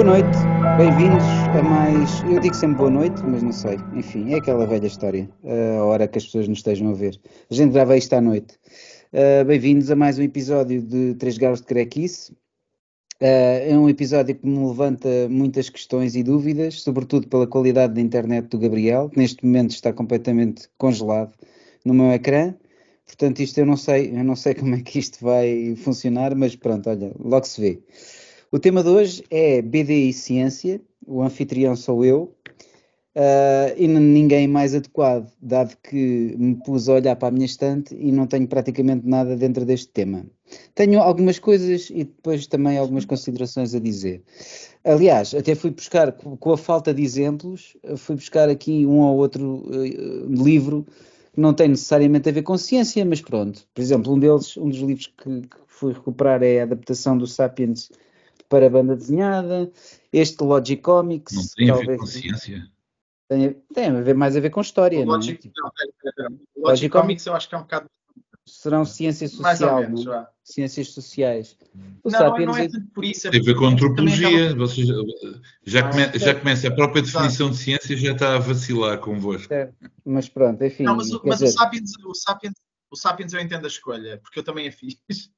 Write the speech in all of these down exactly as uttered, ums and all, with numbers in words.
Boa noite, bem-vindos a mais. Eu digo sempre boa noite, mas não sei. Enfim, é aquela velha história, a hora que as pessoas nos estejam a ver. A gente grava isto à noite. Uh, bem-vindos a mais um episódio de três Graus de Crequice. Uh, é um episódio que me levanta muitas questões e dúvidas, sobretudo pela qualidade da internet do Gabriel, que neste momento está completamente congelado no meu ecrã. Portanto, isto eu não sei, eu não sei como é que isto vai funcionar, mas pronto, olha, logo se vê. O tema de hoje é B D e ciência, o anfitrião sou eu, uh, e ninguém mais adequado, dado que me pus a olhar para a minha estante e não tenho praticamente nada dentro deste tema. Tenho algumas coisas e depois também algumas considerações a dizer. Aliás, até fui buscar, com a falta de exemplos, fui buscar aqui um ou outro uh, livro que não tem necessariamente a ver com ciência, mas pronto. Por exemplo, um deles, um dos livros que, que fui recuperar é a adaptação do Sapiens para a banda desenhada. Este Logic Não Comics, tem a ver talvez com ciência? tenha, tem a ver mais a ver com história, O não é? Logic, Tipo, não, pera, pera, pera. O Logic Logic Comics Comics eu acho que é um bocado serão ciência mais ou social, menos, não é? vá. Ciências sociais. O Não, não Sapiens é é tanto por isso, é Tem a ver com porque também acaba antropologia. Vocês já, por. come, já começa a própria Exato. definição de ciência já está a vacilar convosco. certo, mas pronto, Não, mas, enfim, o- quer mas o dizer, Sapiens, o Sapiens, o Sapiens eu entendo a escolha, porque eu também a fiz.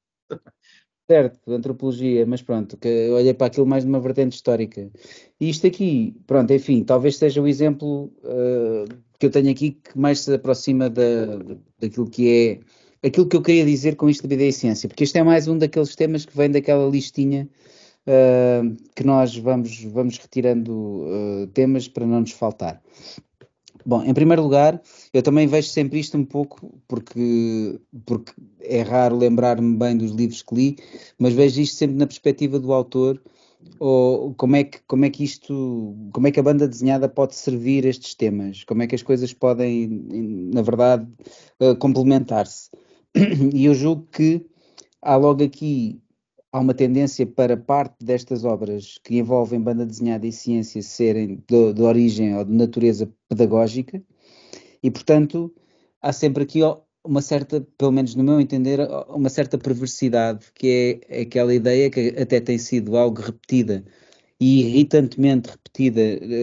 certo, antropologia, mas pronto, que eu olhei para aquilo mais numa vertente histórica. E isto aqui, pronto, enfim, talvez seja o exemplo uh, que eu tenho aqui que mais se aproxima da, daquilo que é aquilo que eu queria dizer com isto da vida e ciência, porque este é mais um daqueles temas que vem daquela listinha uh, que nós vamos, vamos retirando uh, temas para não nos faltar. Bom, em primeiro lugar, eu também vejo sempre isto um pouco, porque, porque é raro lembrar-me bem dos livros que li, mas vejo isto sempre na perspectiva do autor, ou como é que, como é que isto, como é que a banda desenhada pode servir estes temas, como é que as coisas podem, na verdade, uh, complementar-se. E eu julgo que há logo aqui há uma tendência para parte destas obras que envolvem banda desenhada e ciência serem de, de origem ou de natureza pedagógica e, portanto, há sempre aqui uma certa, pelo menos no meu entender, uma certa perversidade, que é aquela ideia que até tem sido algo repetida e irritantemente repetida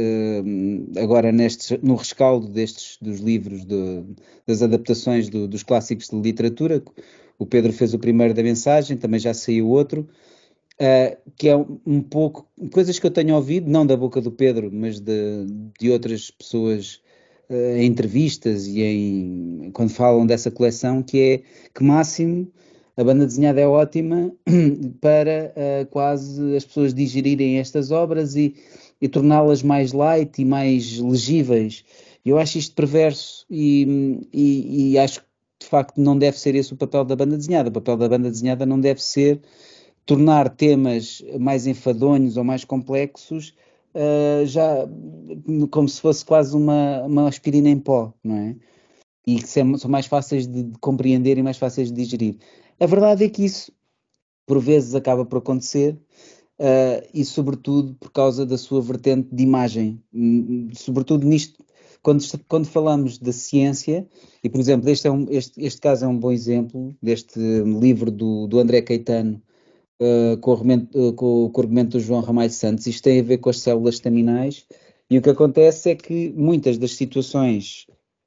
uh, agora nestes, no rescaldo destes dos livros, de, das adaptações do, dos clássicos de literatura. O Pedro fez o primeiro da mensagem, também já saiu outro, uh, que é um, um pouco, coisas que eu tenho ouvido, não da boca do Pedro, mas de, de outras pessoas uh, em entrevistas e em, quando falam dessa coleção, que é que máximo a banda desenhada é ótima para uh, quase as pessoas digerirem estas obras e, e torná-las mais light e mais legíveis. Eu acho isto perverso e, e, e acho que de facto não deve ser esse o papel da banda desenhada. O papel da banda desenhada não deve ser tornar temas mais enfadonhos ou mais complexos uh, já como se fosse quase uma, uma aspirina em pó, não é? E que são mais fáceis de, de compreender e mais fáceis de digerir. A verdade é que isso, por vezes, acaba por acontecer, uh, e sobretudo por causa da sua vertente de imagem. Hum, sobretudo nisto, quando, quando falamos da ciência, e por exemplo, este, é um, este, este caso é um bom exemplo, deste livro do, do André Caetano, uh, com, o argumento, uh, com, com o argumento do João Ramalho Santos. Isto tem a ver com as células estaminais, e o que acontece é que muitas das situações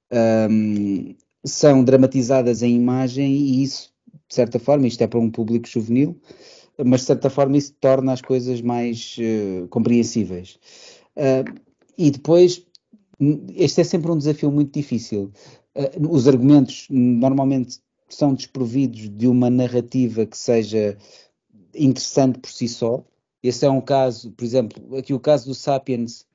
um, são dramatizadas em imagem e isso, de certa forma, isto é para um público juvenil, mas de certa forma isso torna as coisas mais uh, compreensíveis. Uh, e depois, este é sempre um desafio muito difícil. Uh, os argumentos normalmente são desprovidos de uma narrativa que seja interessante por si só. Esse é um caso, por exemplo, aqui o caso do Sapiens,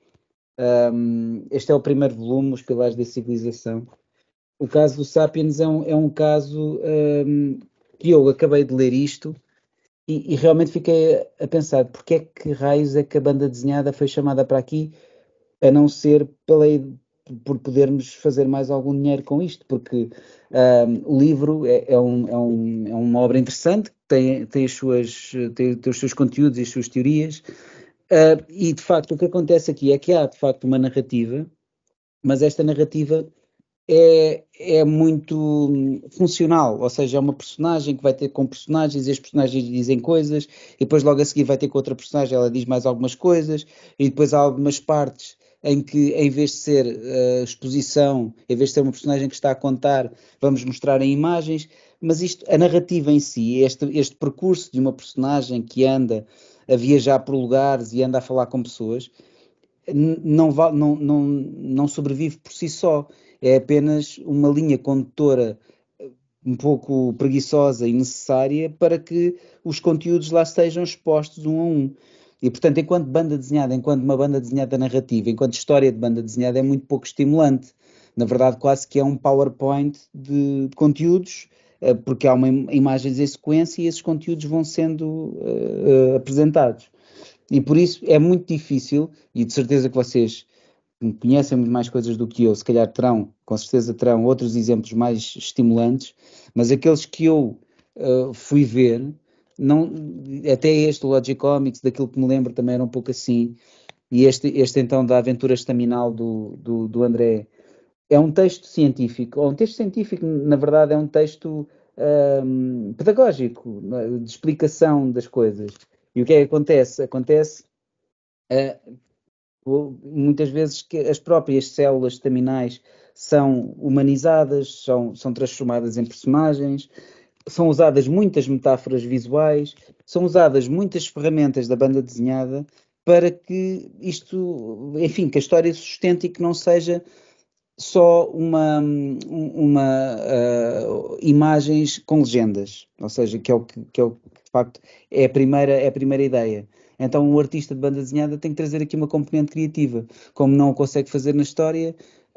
um, este é o primeiro volume, Os Pilares da Civilização. O caso do Sapiens é um, é um caso um, que eu acabei de ler isto e, e realmente fiquei a, a pensar porque é que raios é que a banda desenhada foi chamada para aqui, a não ser pela, por podermos fazer mais algum dinheiro com isto, porque um, o livro é, é, um, é, um, é uma obra interessante, tem, tem, as suas, tem, tem os seus conteúdos e as suas teorias, uh, e de facto o que acontece aqui é que há de facto uma narrativa, mas esta narrativa é, é muito funcional, ou seja, é uma personagem que vai ter com personagens e as personagens dizem coisas e depois logo a seguir vai ter com outra personagem, ela diz mais algumas coisas e depois há algumas partes em que em vez de ser uh, exposição, em vez de ser uma personagem que está a contar, vamos mostrar em imagens, mas isto, a narrativa em si, este, este percurso de uma personagem que anda a viajar por lugares e anda a falar com pessoas, não, não, não, não sobrevive por si só. É apenas uma linha condutora um pouco preguiçosa e necessária para que os conteúdos lá estejam expostos um a um. E, portanto, enquanto banda desenhada, enquanto uma banda desenhada narrativa, enquanto história de banda desenhada, é muito pouco estimulante. Na verdade, quase que é um PowerPoint de, de conteúdos, porque há uma imagens em sequência e esses conteúdos vão sendo uh, uh, apresentados. E por isso é muito difícil, e de certeza que vocês conhecem muito mais coisas do que eu, se calhar terão, com certeza terão outros exemplos mais estimulantes, mas aqueles que eu uh, fui ver, não, até este, o Logic Comics, daquilo que me lembro também era um pouco assim, e este, este então da Aventura Estaminal do, do, do André, é um texto científico, ou um texto científico, na verdade é um texto um, pedagógico, de explicação das coisas. E o que é que acontece? Acontece uh, muitas vezes que as próprias células estaminais são humanizadas, são, são transformadas em personagens, são usadas muitas metáforas visuais, são usadas muitas ferramentas da banda desenhada para que isto, enfim, que a história sustente e que não seja só uma, uma uh, imagens com legendas, ou seja, que é o que, que é o que de facto é a primeira, é a primeira ideia. Então o artista de banda desenhada tem que trazer aqui uma componente criativa. Como não o consegue fazer na história,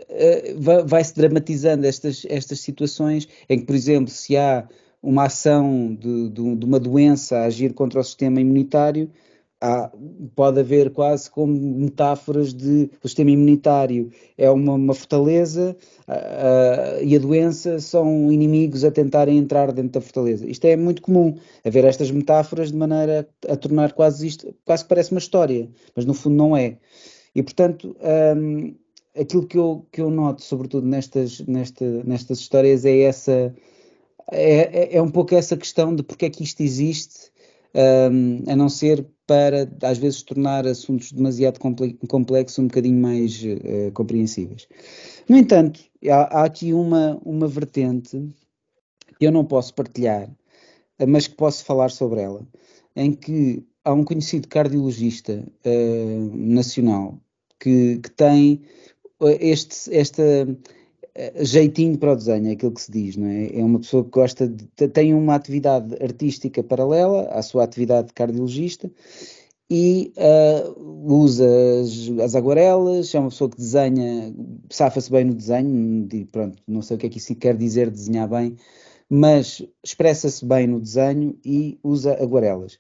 uh, vai-se dramatizando estas, estas situações em que, por exemplo, se há uma ação de, de, de uma doença a agir contra o sistema imunitário, há, pode haver quase como metáforas de o sistema imunitário é uma, uma fortaleza uh, e a doença são inimigos a tentarem entrar dentro da fortaleza. Isto é muito comum, haver estas metáforas de maneira a tornar quase isto, quase que parece uma história, mas no fundo não é. E portanto, um, aquilo que eu, que eu noto, sobretudo nestas, nesta, nestas histórias, é essa, é, é um pouco essa questão de porque é que isto existe, um, a não ser para, às vezes, tornar assuntos demasiado complexos um bocadinho mais uh, compreensíveis. No entanto, há, há aqui uma, uma vertente que eu não posso partilhar, mas que posso falar sobre ela, em que há um conhecido cardiologista uh, nacional que, que tem este, esta jeitinho para o desenho, é aquilo que se diz, não é? É uma pessoa que gosta de, tem uma atividade artística paralela à sua atividade de cardiologista e uh, usa as, as aguarelas, é uma pessoa que desenha, safa-se bem no desenho, e pronto, não sei o que é que isso quer dizer desenhar bem, mas expressa-se bem no desenho e usa aguarelas.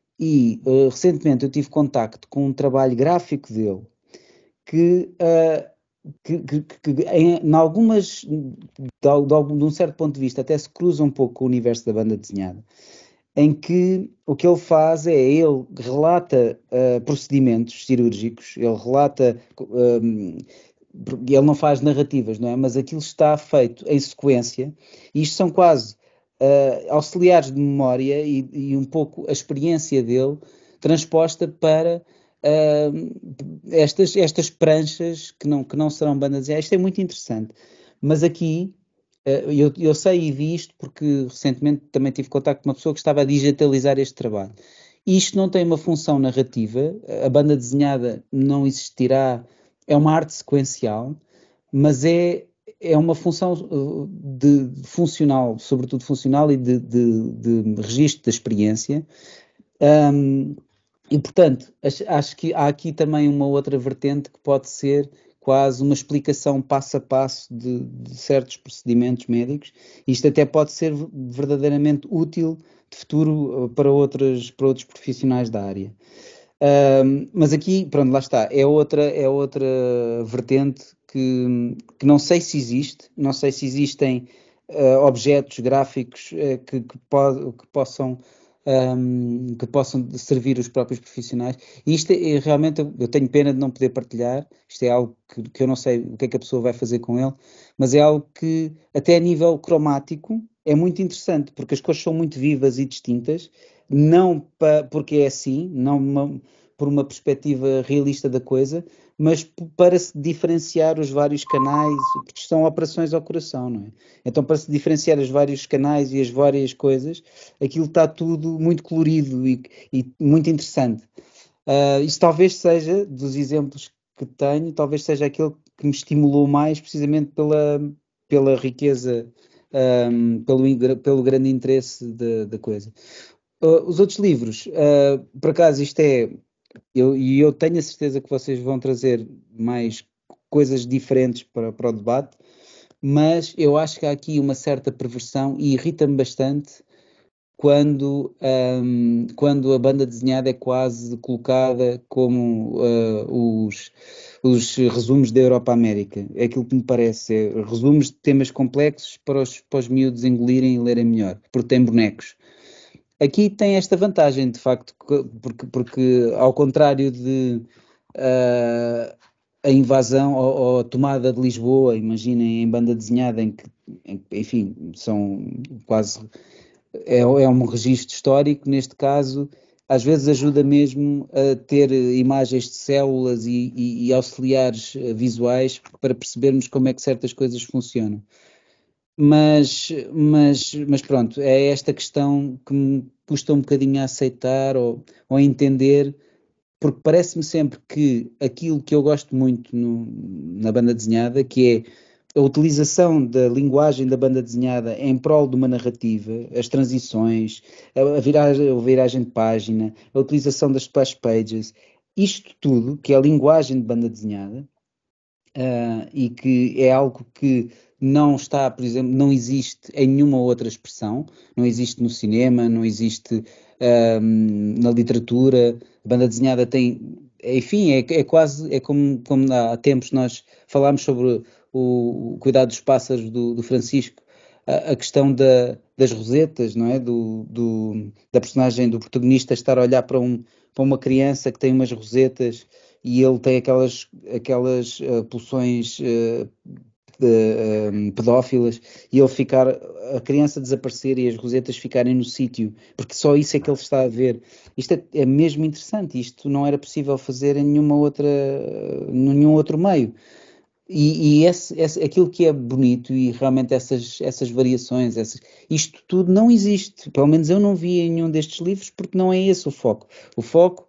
E uh, recentemente eu tive contacto com um trabalho gráfico dele que uh, que, que, que em, em algumas, de, de, de um certo ponto de vista, até se cruza um pouco com o universo da banda desenhada, em que o que ele faz é, ele relata uh, procedimentos cirúrgicos, ele relata, um, ele não faz narrativas, não é? Mas aquilo está feito em sequência, e isto são quase uh, auxiliares de memória e, e um pouco a experiência dele transposta para Uh, estas, estas pranchas que não, que não serão bandas desenhadas. Isto é muito interessante, mas aqui uh, eu, eu sei e vi isto porque recentemente também tive contato com uma pessoa que estava a digitalizar este trabalho. Isto não tem uma função narrativa, a banda desenhada não existirá, é uma arte sequencial, mas é, é uma função de, de funcional, sobretudo funcional e de, de, de registro da experiência. Um, E, portanto, acho que há aqui também uma outra vertente que pode ser quase uma explicação passo a passo de, de certos procedimentos médicos. Isto até pode ser verdadeiramente útil de futuro para, outras, para outros profissionais da área. Um, mas aqui, pronto, lá está, é outra, é outra vertente que, que não sei se existe, não sei se existem uh, objetos gráficos uh, que, que, pode, que possam um, que possam servir os próprios profissionais. E isto é, realmente, eu, eu tenho pena de não poder partilhar, isto é algo que, que eu não sei o que é que a pessoa vai fazer com ele, mas é algo que, até a nível cromático, é muito interessante, porque as cores são muito vivas e distintas, não pa, porque é assim, não uma, por uma perspectiva realista da coisa, mas p- para se diferenciar os vários canais, porque são operações ao coração, não é? Então, para se diferenciar os vários canais e as várias coisas, aquilo está tudo muito colorido e, e muito interessante. Uh, isso talvez seja, dos exemplos que tenho, talvez seja aquele que me estimulou mais, precisamente pela, pela riqueza, um, pelo, ingra- pelo grande interesse da da coisa. Uh, os outros livros, uh, por acaso, isto é. Eu, e eu tenho a certeza que vocês vão trazer mais coisas diferentes para, para o debate, mas eu acho que há aqui uma certa perversão e irrita-me bastante quando, ahm, quando a banda desenhada é quase colocada como ah, os, os resumos da Europa América. É aquilo que me parece, é resumos de temas complexos para os, para os miúdos engolirem e lerem melhor, porque tem bonecos. Aqui tem esta vantagem, de facto, que- porque, porque ao contrário de ah, a invasão ou, ou a tomada de Lisboa, imaginem em banda desenhada, em que, em que, enfim, são quase é, é um registro histórico, neste caso, às vezes ajuda mesmo a ter eh, imagens de células e, e- e auxiliares eh, visuais para percebermos como é que certas coisas funcionam. Mas, mas, mas pronto, é esta questão que me custa um bocadinho a aceitar ou, ou a entender, porque parece-me sempre que aquilo que eu gosto muito no- na banda desenhada, que é a utilização da linguagem da banda desenhada em prol de uma narrativa, as transições, a, a viragem, a viragem de página, a utilização das splash pages, isto tudo, que é a linguagem de banda desenhada, ah, e que é algo que não está, por exemplo, não existe em nenhuma outra expressão, não existe no cinema, não existe ahm, na literatura, a banda desenhada tem, enfim, é, é quase, é como, como há tempos nós falámos sobre o, o cuidado dos pássaros do, do Francisco, a, a questão da, das rosetas, não é? Do, do- da personagem, do protagonista estar a olhar para, um, para uma criança que tem umas rosetas e ele tem aquelas, aquelas uh, pulsões uh, de, um, pedófilas e ele ficar, a criança desaparecer e as rosetas ficarem no sítio, porque só isso é que ele está a ver. Isto é, é mesmo interessante, isto não era possível fazer em nenhuma outra, nenhum outro meio. E, e esse, esse, aquilo que é bonito e realmente essas, essas variações, essas, isto tudo não existe. Pelo menos eu não vi em nenhum destes livros porque não é esse o foco. O foco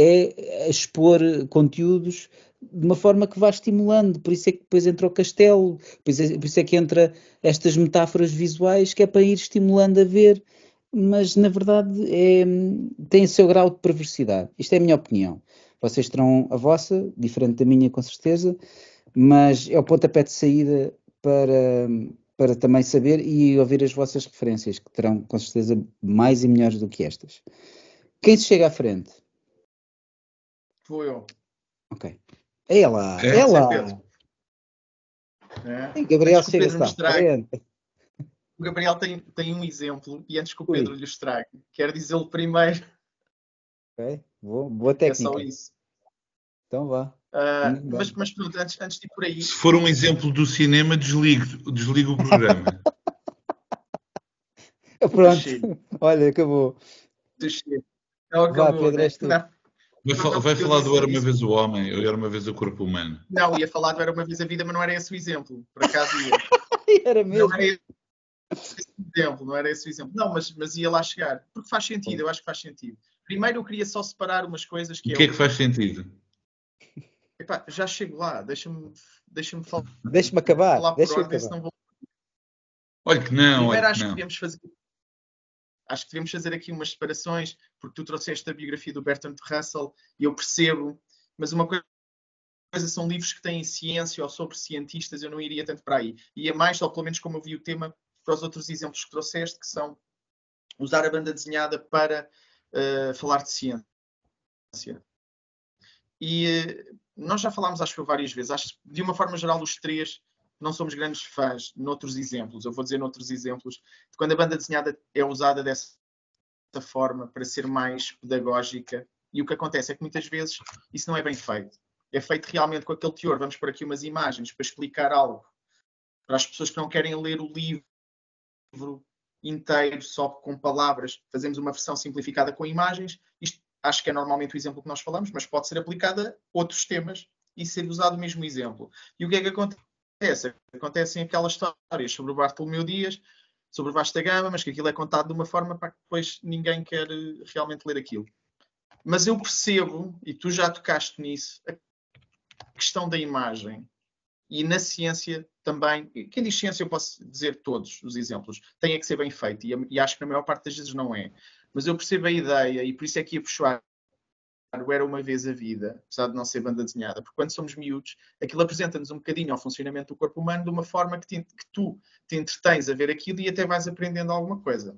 é expor conteúdos de uma forma que vá estimulando. Por isso é que depois entra o castelo, por isso é, por isso é que entra estas metáforas visuais que é para ir estimulando a ver. Mas na verdade é, tem o seu grau de perversidade. Isto é a minha opinião. Vocês terão a vossa, diferente da minha, com certeza, mas é o pontapé de saída para, para também saber e ouvir as vossas referências, que terão com certeza mais e melhores do que estas. Quem se chega à frente? Vou eu. Ok. É lá, É? é Pode ser lá. Pedro. É. E Gabriel Antes que o Pedro chega-se me à estrague, frente. o Gabriel tem, tem um exemplo e antes que o Pedro Ui, lhe estrague, quero dizê-lo primeiro, ok. Boa, boa é só técnica. isso. Então vá. Ah, Vamos mas, embora. mas pronto, antes, antes de ir por aí, Se for um exemplo do cinema, desligo, desligo o programa. Pronto. chega, Olha, acabou. chega. Não Vá, acabou, Pedro, né? és tu. Não, Vai, não, fa- não, vai porque eu falar do disse, Era Uma disse Vez o Homem, eu Era Uma Vez o Corpo Humano. não, ia falar do Era Uma Vez a Vida, mas não era esse o exemplo. Por acaso ia. Era Não era mesmo. esse o exemplo, não era esse o exemplo. Não, mas, mas ia lá chegar. Porque faz sentido, eu acho que faz sentido. Primeiro eu queria só separar umas coisas O que é que é que o. faz sentido? Epá, já chego lá, deixa-me deixa falar Deixa-me acabar. por Deixa-me ordem, acabar. senão vou. Olha que não, olha Primeiro que acho que não. devemos fazer. Acho que devemos fazer aqui umas separações, porque tu trouxeste a biografia do Bertrand Russell e eu percebo, mas uma coisa são livros que têm ciência ou sobre cientistas, eu não iria tanto para aí. Ia mais, ou pelo menos como eu vi o tema, para os outros exemplos que trouxeste, que são usar a banda desenhada para uh, falar de ciência. E uh, nós já falámos, acho que várias vezes, acho que de uma forma geral os três não somos grandes fãs noutros exemplos, eu vou dizer noutros exemplos, de quando a banda desenhada é usada dessa forma para ser mais pedagógica. E o que acontece é que muitas vezes isso não é bem feito. É feito realmente com aquele teor. Vamos pôr aqui umas imagens para explicar algo para as pessoas que não querem ler o livro inteiro só com palavras. Fazemos uma versão simplificada com imagens. Isto acho que é normalmente o exemplo que nós falamos, mas pode ser aplicado a outros temas e ser usado o mesmo exemplo. E o que é que acontece? Acontecem aquelas histórias sobre o Bartolomeu Dias, sobre o Vasta Gama, mas que aquilo é contado de uma forma para que depois ninguém quer realmente ler aquilo. Mas eu percebo, e tu já tocaste nisso, a questão da imagem. E na ciência também, quem diz ciência eu posso dizer todos os exemplos, tem é que ser bem feito, e, e acho que na maior parte das vezes não é. Mas eu percebo a ideia, e por isso é que ia puxar o Era Uma Vez a Vida, apesar de não ser banda desenhada, porque quando somos miúdos, aquilo apresenta-nos um bocadinho ao funcionamento do corpo humano de uma forma que, te, que tu te entretens a ver aquilo e até vais aprendendo alguma coisa.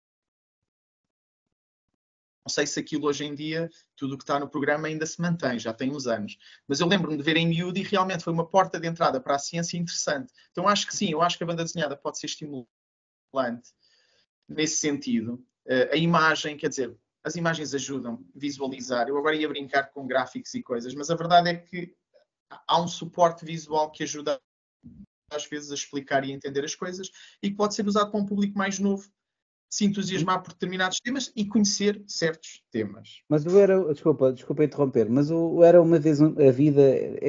Não sei se aquilo hoje em dia, tudo o que está no programa ainda se mantém, já tem uns anos. Mas eu lembro-me de ver em miúdo e realmente foi uma porta de entrada para a ciência interessante. Então acho que sim, eu acho que a banda desenhada pode ser estimulante nesse sentido. Uh, a imagem, quer dizer, as imagens ajudam a visualizar. Eu agora ia brincar com gráficos e coisas, mas a verdade é que há um suporte visual que ajuda às vezes a explicar e a entender as coisas e que pode ser usado para um público mais novo se entusiasmar por determinados temas e conhecer certos temas. Mas o Era, desculpa, desculpa interromper, mas o, o Era Uma Vez a Vida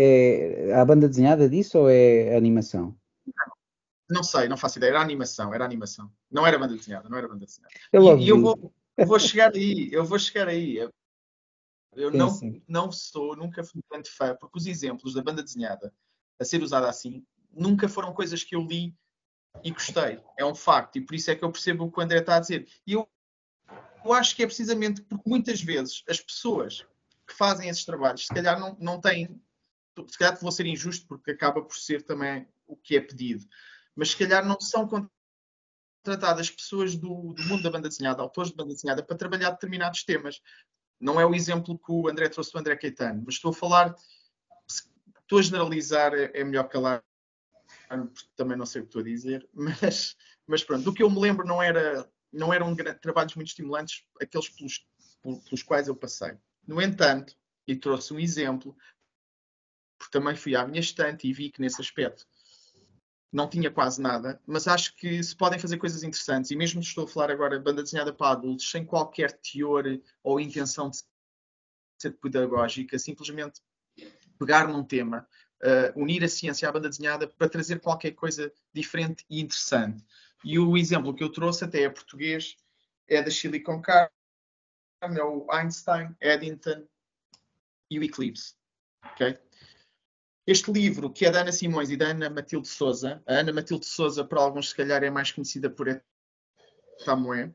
é a banda desenhada disso ou é animação? Não sei, não faço ideia. Era animação, era animação. Não era banda desenhada, não era banda desenhada. Eu logo E, e eu, vi. vou, eu vou chegar aí, eu vou chegar aí. Eu Sim, não, sim. não sou, nunca fui grande fã, porque os exemplos da banda desenhada a ser usada assim, nunca foram coisas que eu li e gostei. É um facto, e por isso é que eu percebo o que o André está a dizer. E eu, eu acho que é precisamente porque muitas vezes as pessoas que fazem esses trabalhos, se calhar não, não têm, se calhar vou ser injusto porque acaba por ser também o que é pedido, mas se calhar não são contratadas pessoas do, do mundo da banda desenhada, autores de banda desenhada, para trabalhar determinados temas. Não é o exemplo que o André trouxe do André Caetano, mas estou a falar, estou a generalizar, é, é melhor calar, porque também não sei o que estou a dizer, mas, mas pronto, do que eu me lembro não, era, não eram trabalhos muito estimulantes aqueles pelos, pelos quais eu passei. No entanto, e trouxe um exemplo, porque também fui à minha estante e vi que nesse aspecto não tinha quase nada, mas acho que se podem fazer coisas interessantes, e mesmo estou a falar agora de banda desenhada para adultos, sem qualquer teor ou intenção de ser pedagógica, simplesmente pegar num tema, uh, unir a ciência à banda desenhada para trazer qualquer coisa diferente e interessante. E o exemplo que eu trouxe até é português, é da Silicon Carne, é o Einstein, Eddington e o Eclipse. Okay? Este livro, que é da Ana Simões e da Ana Matilde Souza, a Ana Matilde Souza, para alguns, se calhar, é mais conhecida por Tamoé,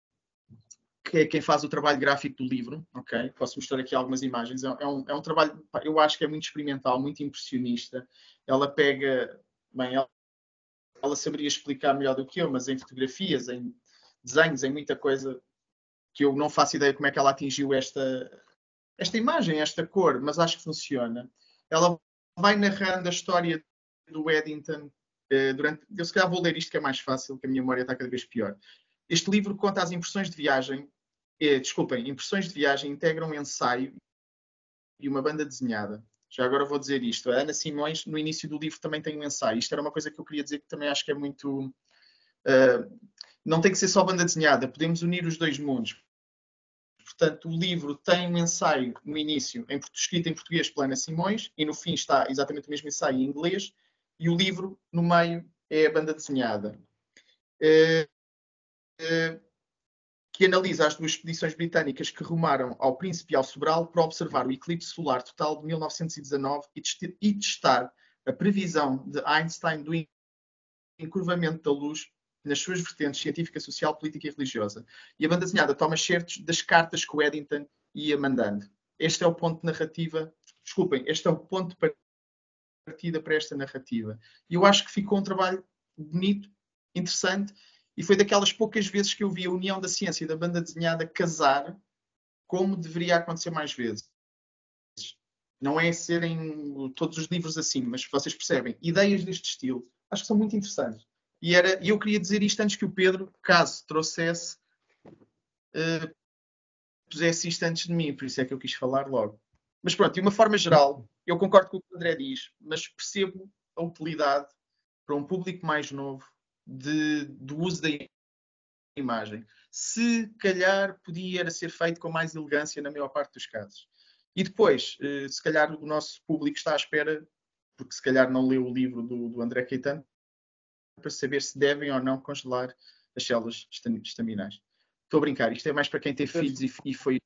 que é quem faz o trabalho gráfico do livro. Okay? Posso mostrar aqui algumas imagens. É um, é um trabalho, eu acho que é muito experimental, muito impressionista. Ela pega, bem, ela, ela saberia explicar melhor do que eu, mas em fotografias, em desenhos, em muita coisa que eu não faço ideia como é que ela atingiu esta, esta imagem, esta cor, mas acho que funciona. Ela vai narrando a história do Eddington uh, durante... Eu se calhar vou ler isto que é mais fácil, que a minha memória está cada vez pior. Este livro conta as impressões de viagem, eh, desculpem, impressões de viagem integram um ensaio e uma banda desenhada. Já agora vou dizer isto. A Ana Simões, no início do livro, também tem um ensaio. Isto era uma coisa que eu queria dizer que também acho que é muito... Uh, não tem que ser só banda desenhada, podemos unir os dois mundos. Portanto, o livro tem um ensaio no início, em, escrito em português pela Ana Simões, e no fim está exatamente o mesmo ensaio em inglês, e o livro, no meio, é a banda desenhada. Uh, uh, que analisa as duas expedições britânicas que rumaram ao Príncipe e ao Sobral para observar o eclipse solar total de mil novecentos e dezanove e testar a previsão de Einstein do encurvamento da luz nas suas vertentes científica, social, política e religiosa. E a banda desenhada toma certos das cartas que o Eddington ia mandando. Este é o ponto de narrativa, desculpem, este é o ponto de partida para esta narrativa. E eu acho que ficou um trabalho bonito, interessante, e foi daquelas poucas vezes que eu vi a união da ciência e da banda desenhada casar como deveria acontecer mais vezes. Não é serem todos os livros assim, mas vocês percebem, ideias deste estilo, acho que são muito interessantes. E era, eu queria dizer isto antes que o Pedro, caso trouxesse uh, pusesse isto antes de mim, por isso é que eu quis falar logo. Mas pronto, de uma forma geral, eu concordo com o que o André diz, mas percebo a utilidade para um público mais novo de, do uso da imagem. Se calhar podia ser feito com mais elegância na maior parte dos casos. E depois, uh, se calhar o nosso público está à espera, porque se calhar não leu o livro do, do André Caetano, para saber se devem ou não congelar as células estaminais. Estou a brincar, isto é mais para quem teve filhos e, e, foi,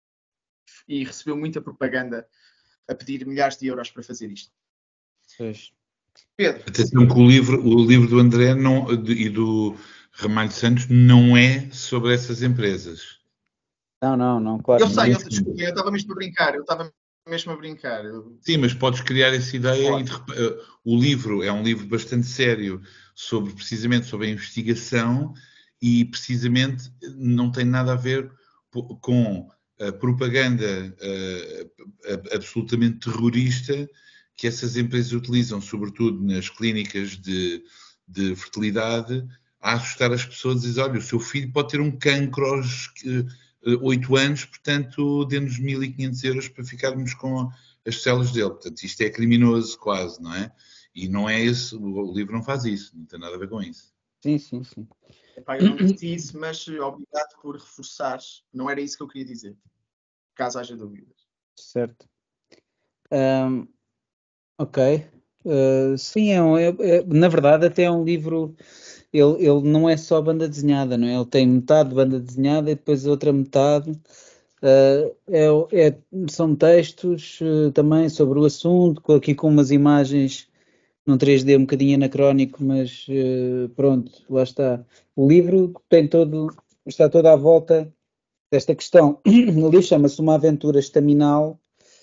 e recebeu muita propaganda a pedir milhares de euros para fazer isto. Pois. Pedro. Atenção que o livro, o livro do André não, de, e do Ramalho Santos não é sobre essas empresas. Não, não, não, claro. Eu que sei, não. eu, desculpa, eu estava mesmo a brincar, eu estava mesmo a brincar. Eu... Sim, mas podes criar essa ideia Claro. e de, uh, o livro é um livro bastante sério sobre, precisamente, sobre a investigação e precisamente não tem nada a ver com a propaganda uh, absolutamente terrorista que essas empresas utilizam, sobretudo nas clínicas de, de fertilidade, a assustar as pessoas e dizer, olha, o seu filho pode ter um cancro aos oito anos, portanto, dê-nos mil e quinhentos euros para ficarmos com as células dele. Portanto, isto é criminoso quase, não é? E não é esse, o livro não faz isso, não tem nada a ver com isso. Sim, sim, sim. Epá, eu não disse isso, mas obrigado por reforçar. Não era isso que eu queria dizer. Caso haja dúvidas. Certo. Um, ok. Uh, sim, é, um, é, é, na verdade até é um livro, ele, ele não é só banda desenhada, não é? Ele tem metade banda desenhada e depois a outra metade uh, é, é, são textos uh, também sobre o assunto, com- aqui com umas imagens num três D um bocadinho anacrónico, mas uh, pronto, lá está. O livro tem todo, está todo à volta desta questão. O livro chama-se Uma Aventura Estaminal.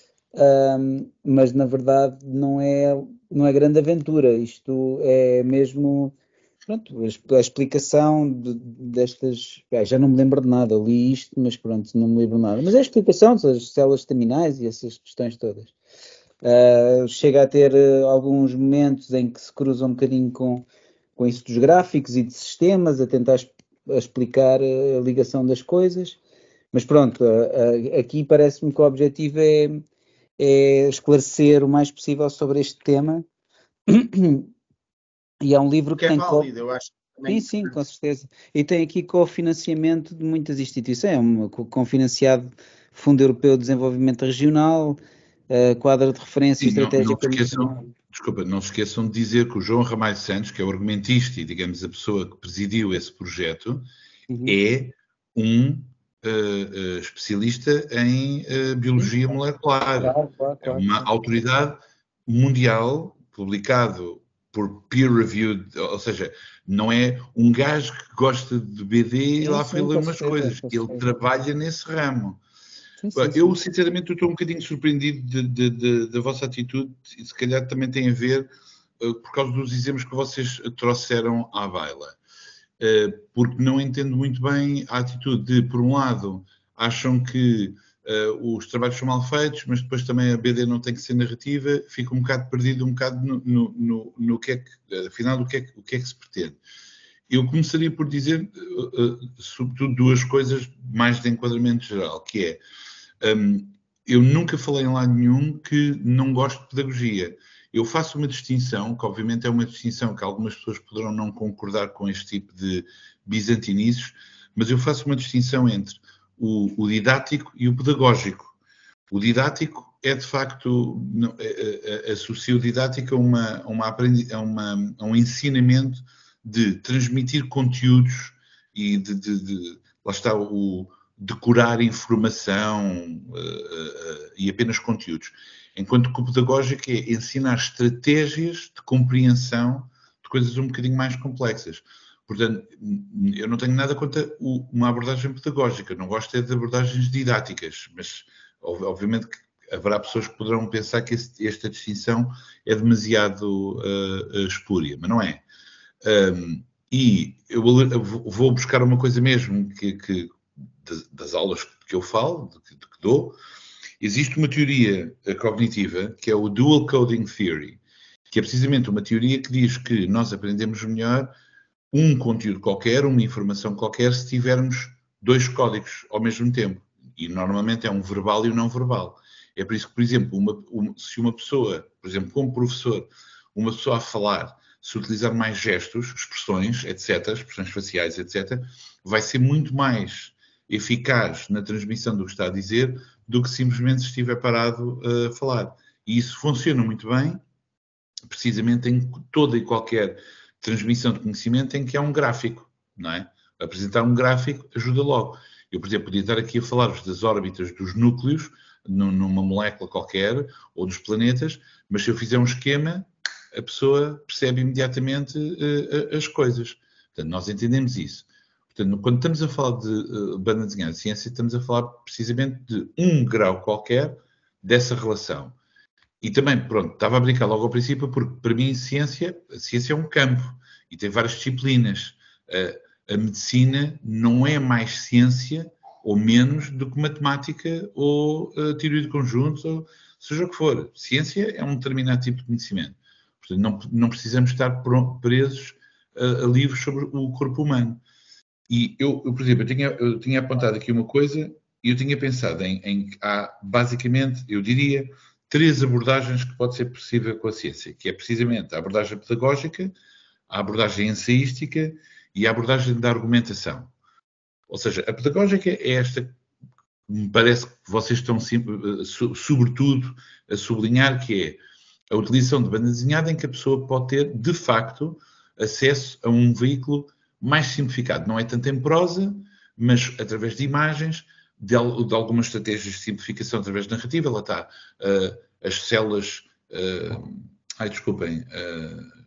Um, mas na verdade não é, não é grande aventura, isto é mesmo pronto, a, a explicação de, destas, ah, já não me lembro de nada, li isto, mas pronto, não me lembro de nada, mas é a explicação das células estaminais e essas questões todas. Uh, chega a ter uh, alguns momentos em que se cruza um bocadinho com, com isso dos gráficos e de sistemas, a tentar es- a explicar uh, a ligação das coisas, mas pronto, uh, uh, aqui parece-me que o objetivo é é esclarecer o mais possível sobre este tema. E é um livro que Que é tem co... válido, eu acho. Sim, sim, com certeza. E tem aqui cofinanciamento de muitas instituições, é um cofinanciado Fundo Europeu de Desenvolvimento Regional, uh, Quadro de Referência Sim, não, não Estratégica se Nacional. esqueçam, desculpa, não se esqueçam de dizer que o João Ramalho Santos, que é o argumentista e, digamos, a pessoa que presidiu esse projeto, Uhum. é um uh, uh, especialista em uh, biologia molecular. Claro, claro, É claro. uma autoridade mundial, publicado por peer-reviewed, ou seja, não é um gajo que gosta de B D e Sim, lá foi sim, ler com umas certeza, coisas. com Ele certeza. trabalha nesse ramo. Sim, sim, Eu, sim. sinceramente, estou um bocadinho surpreendido de- de- de- da vossa atitude e se calhar também tem a ver uh, por causa dos exemplos que vocês trouxeram à baila. Uh, porque não entendo muito bem a atitude de, por um lado, acham que uh, os trabalhos são mal feitos, mas depois também a B D não tem que ser narrativa, fica um bocado perdido, um bocado no, no, no, no que é que, afinal, do que é que, o que é que se pretende. Eu começaria por dizer, uh, uh, sobretudo, duas coisas mais de enquadramento geral, que é, um, eu nunca falei em lado nenhum que não gosto de pedagogia. Eu faço uma distinção, que obviamente é uma distinção que algumas pessoas poderão não concordar com este tipo de bizantinices, mas eu faço uma distinção entre o, o didático e o pedagógico. O didático é, de facto, não, é, é, associa o didático a, uma, a, uma aprendi, a, uma, a um ensinamento de transmitir conteúdos e de, de, de lá está o decorar informação uh, uh, e apenas conteúdos. Enquanto que o pedagógico é ensinar estratégias de compreensão de coisas um bocadinho mais complexas. Portanto, eu não tenho nada contra o, uma abordagem pedagógica, não gosto é de abordagens didáticas, mas obviamente que haverá pessoas que poderão pensar que este, esta distinção é demasiado uh, espúria, mas não é. Um, e eu vou buscar uma coisa mesmo que, que das, das aulas que eu falo, que, que dou. Existe uma teoria cognitiva que é o Dual Coding Theory, que é precisamente uma teoria que diz que nós aprendemos melhor um conteúdo qualquer, uma informação qualquer, se tivermos dois códigos ao mesmo tempo. E normalmente é um verbal e um não verbal. É por isso que, por exemplo, uma, uma, se uma pessoa, por exemplo, como professor, uma pessoa a falar, se utilizar mais gestos, expressões, etcétera, expressões faciais, etcétera, vai ser muito mais eficaz na transmissão do que está a dizer do que simplesmente se estiver parado a falar. E isso funciona muito bem, precisamente em toda e qualquer transmissão de conhecimento em que há um gráfico, não é? Apresentar um gráfico ajuda logo. Eu, por exemplo, podia estar aqui a falar-vos das órbitas dos núcleos, numa molécula qualquer, ou dos planetas, mas se eu fizer um esquema, a pessoa percebe imediatamente uh, as coisas. Portanto, nós entendemos isso. Portanto, quando estamos a falar de uh, banda desenhada de ciência, estamos a falar precisamente de um grau qualquer dessa relação. E também, pronto, estava a brincar logo ao princípio, porque para mim ciência, a ciência é um campo e tem várias disciplinas. Uh, a medicina não é mais ciência ou menos do que matemática ou uh, teoria de conjuntos, ou seja o que for. Ciência é um determinado tipo de conhecimento. Portanto, não, não precisamos estar presos a, a livros sobre o corpo humano. E eu, eu por exemplo, eu tinha, eu tinha apontado aqui uma coisa e eu tinha pensado em, em que há, basicamente, eu diria, três abordagens que pode ser possível com a ciência, que é precisamente a abordagem pedagógica, a abordagem ensaística e a abordagem da argumentação. Ou seja, a pedagógica é esta que me parece que vocês estão, sobretudo, a sublinhar, que é a utilização de banda desenhada em que a pessoa pode ter, de facto, acesso a um veículo mais simplificado. Não é tanto em prosa, mas através de imagens, de, de algumas estratégias de simplificação através de narrativa. Lá está uh, as células... Uh, ai, desculpem... Uh,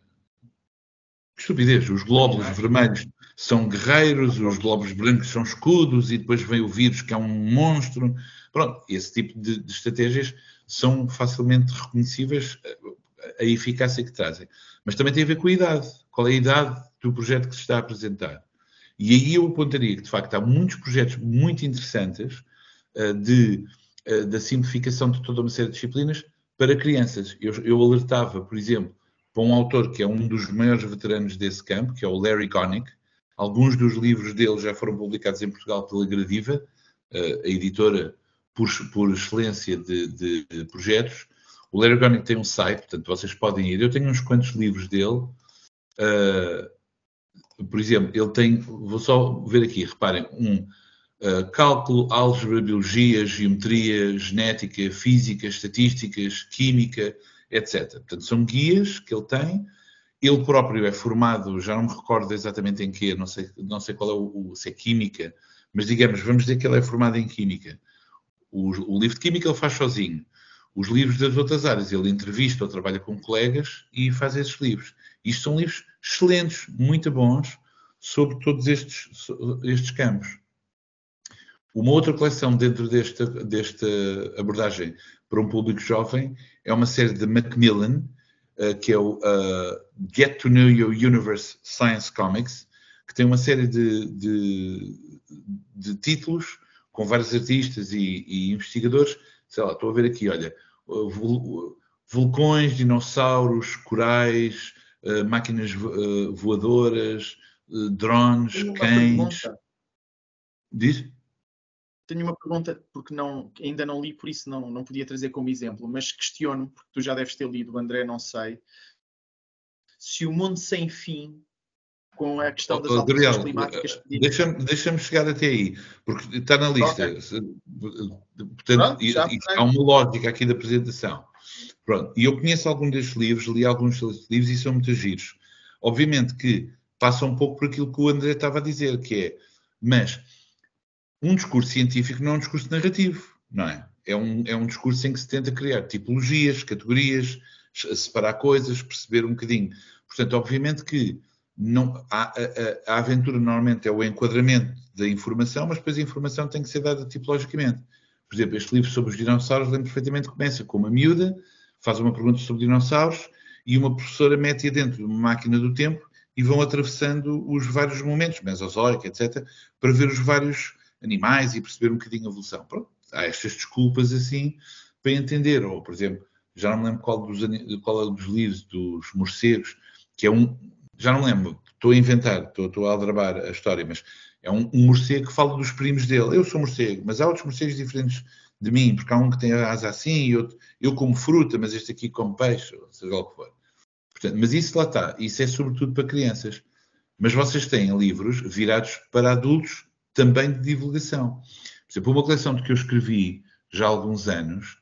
estupidez. Os glóbulos vermelhos são guerreiros, os glóbulos brancos são escudos e depois vem o vírus que é um monstro. Pronto, esse tipo de, de estratégias são facilmente reconhecíveis a, a eficácia que trazem. Mas também tem a ver com a idade. Qual é a idade do projeto que se está a apresentar? E aí eu apontaria que, de facto, há muitos projetos muito interessantes uh, de, uh, da simplificação de toda uma série de disciplinas para crianças. Eu, eu alertava, por exemplo, para um autor que é um dos maiores veteranos desse campo, que é o Larry Connick. Alguns dos livros dele já foram publicados em Portugal pela Gradiva, a editora por, por excelência de, de, de projetos. O Larry Connick tem um site, portanto, vocês podem ir. Eu tenho uns quantos livros dele. Uh, por exemplo, ele tem, vou só ver aqui, reparem, um uh, cálculo, álgebra, biologia, geometria, genética, física, estatísticas, química, etcétera. Portanto, são guias que ele tem. Ele próprio é formado, já não me recordo exatamente em quê, não sei, não sei qual é o, o se é química, mas digamos, vamos dizer que ele é formado em química. O, o livro de química ele faz sozinho. Os livros das outras áreas, ele entrevista ou trabalha com colegas e faz esses livros. Isto são livros excelentes, muito bons, sobre todos estes, estes campos. Uma outra coleção dentro desta, desta abordagem para um público jovem é uma série de Macmillan, uh, que é o uh, Get to Know Your Universe Science Comics, que tem uma série de, de, de títulos com vários artistas e, e investigadores. Sei lá, estou a ver aqui, olha, vulcões, dinossauros, corais, uh, máquinas uh, voadoras, uh, drones, cães. Diz? Tenho uma pergunta, porque não, ainda não li, por isso não, não podia trazer como exemplo, mas questiono, porque tu já deves ter lido, André, não sei, se o mundo sem fim, com a questão das oh, alterações Gabriel, climáticas... Deixa-me deixa-me chegar até aí, porque está na lista. Okay. Portanto, Pronto, e, e há uma lógica aqui da apresentação. Pronto, e eu conheço alguns destes livros, li alguns destes livros e são muito giros. Obviamente que passa um pouco por aquilo que o André estava a dizer, que é, mas... um discurso científico não é um discurso narrativo, não é? É um, é um discurso em que se tenta criar tipologias, categorias, separar coisas, perceber um bocadinho. Portanto, obviamente que não, a, a, a aventura normalmente é o enquadramento da informação, mas depois a informação tem que ser dada tipologicamente. Por exemplo, este livro sobre os dinossauros, lembro perfeitamente que começa com uma miúda, faz uma pergunta sobre dinossauros e uma professora mete-a dentro de uma máquina do tempo e vão atravessando os vários momentos, Mesozoico, etcétera, para ver os vários animais e perceber um bocadinho a evolução. Pronto, há estas desculpas assim para entender. Ou, por exemplo, já não me lembro qual dos, qual é dos livros dos morcegos, que é um... Já não me lembro, estou a inventar, estou, estou a aldrabar a história, mas É um, um morcego que fala dos primos dele. Eu sou morcego, mas há outros morcegos diferentes de mim, porque há um que tem a asa assim e outro. Eu como fruta, mas este aqui come peixe, ou seja lá o que for. Portanto, mas isso lá está. Isso é sobretudo para crianças. Mas vocês têm livros virados para adultos também de divulgação. Por exemplo, uma coleção de que eu escrevi já há alguns anos,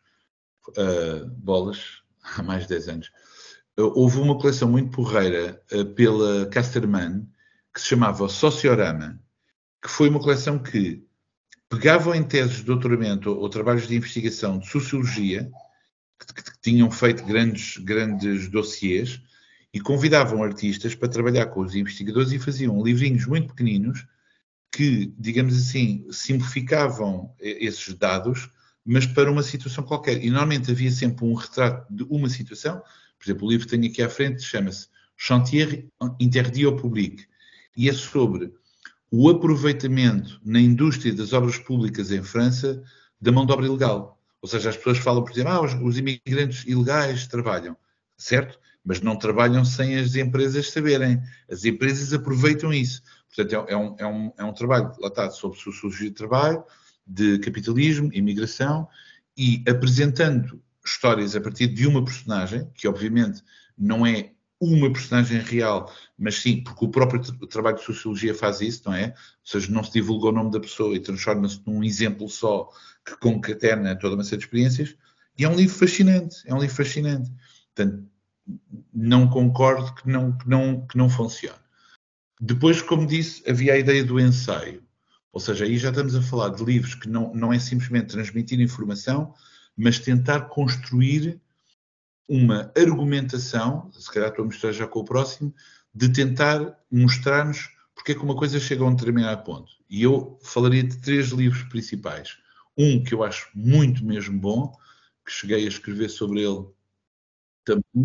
uh, bolas, há mais de dez anos, uh, houve uma coleção muito porreira uh, pela Casterman, que se chamava Sociorama, que foi uma coleção que pegavam em teses de doutoramento ou, ou trabalhos de investigação de sociologia, que, que, que tinham feito grandes, grandes dossiês, e convidavam artistas para trabalhar com os investigadores e faziam livrinhos muito pequeninos que, digamos assim, simplificavam esses dados, mas para uma situação qualquer. E normalmente havia sempre um retrato de uma situação. Por exemplo, o livro que tenho aqui à frente chama-se Chantier interdit au public, e é sobre o aproveitamento na indústria das obras públicas em França da mão de obra ilegal. Ou seja, as pessoas falam, por exemplo, ah, os, os imigrantes ilegais trabalham, certo? Mas não trabalham sem as empresas saberem. As empresas aproveitam isso. Portanto, é um, é um, é um trabalho, lá está, sobre sociologia de trabalho, de capitalismo, imigração, e apresentando histórias a partir de uma personagem, que obviamente não é uma personagem real, mas sim, porque o próprio trabalho de sociologia faz isso, não é? Ou seja, não se divulga o nome da pessoa e transforma-se num exemplo só que concatena toda uma série de experiências. E é um livro fascinante, é um livro fascinante. Portanto, não concordo que não, que não, que não funcione. Depois, como disse, havia a ideia do ensaio. Ou seja, aí já estamos a falar de livros que não, não é simplesmente transmitir informação, mas tentar construir uma argumentação, se calhar estou a mostrar já com o próximo, de tentar mostrar-nos porque é que uma coisa chega a um determinado ponto. E eu falaria de três livros principais. Um que eu acho muito mesmo bom, que cheguei a escrever sobre ele também,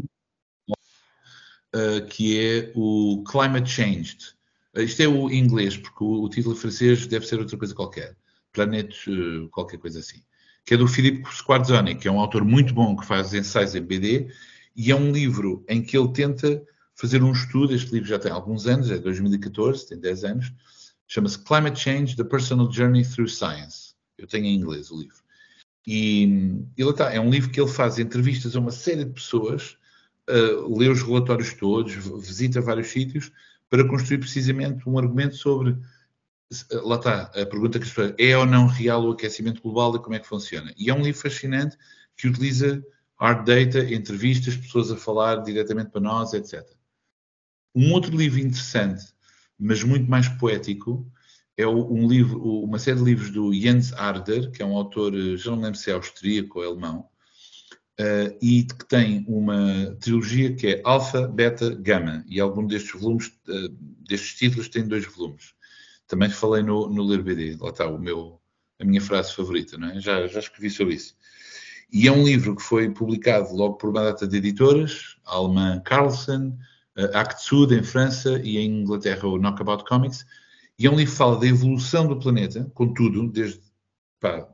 uh, que é o Climate Changed. Uh, isto é o inglês, porque o, o título francês deve ser outra coisa qualquer. Planet, uh, qualquer coisa assim. Que é do Filippo Squarzoni, que é um autor muito bom, que faz ensaios em B D, e é um livro em que ele tenta fazer um estudo. Este livro já tem alguns anos, é dois mil e catorze, tem dez anos, chama-se Climate Change, The Personal Journey Through Science. Eu tenho em inglês o livro. E ele está, é um livro que ele faz entrevistas a uma série de pessoas, uh, lê os relatórios todos, visita vários sítios, para construir precisamente um argumento sobre, lá está, a pergunta que as pessoas, é ou não real o aquecimento global e como é que funciona? E é um livro fascinante que utiliza hard data, entrevistas, pessoas a falar diretamente para nós, etcétera. Um outro livro interessante, mas muito mais poético, é um livro, uma série de livros do Jens Harder, que é um autor, já não lembro se é austríaco ou alemão, uh, e que tem uma trilogia que é Alpha, Beta, Gamma, e algum destes volumes, uh, destes títulos tem dois volumes. Também falei no, no Ler B D, lá está o meu, a minha frase favorita, não é? Já, já escrevi sobre isso. E é um livro que foi publicado logo por uma data de editoras, a alemã Carlsen, uh, Actes Sud em França e em Inglaterra o Knockabout Comics. E é um livro que fala da evolução do planeta, com tudo, desde pá,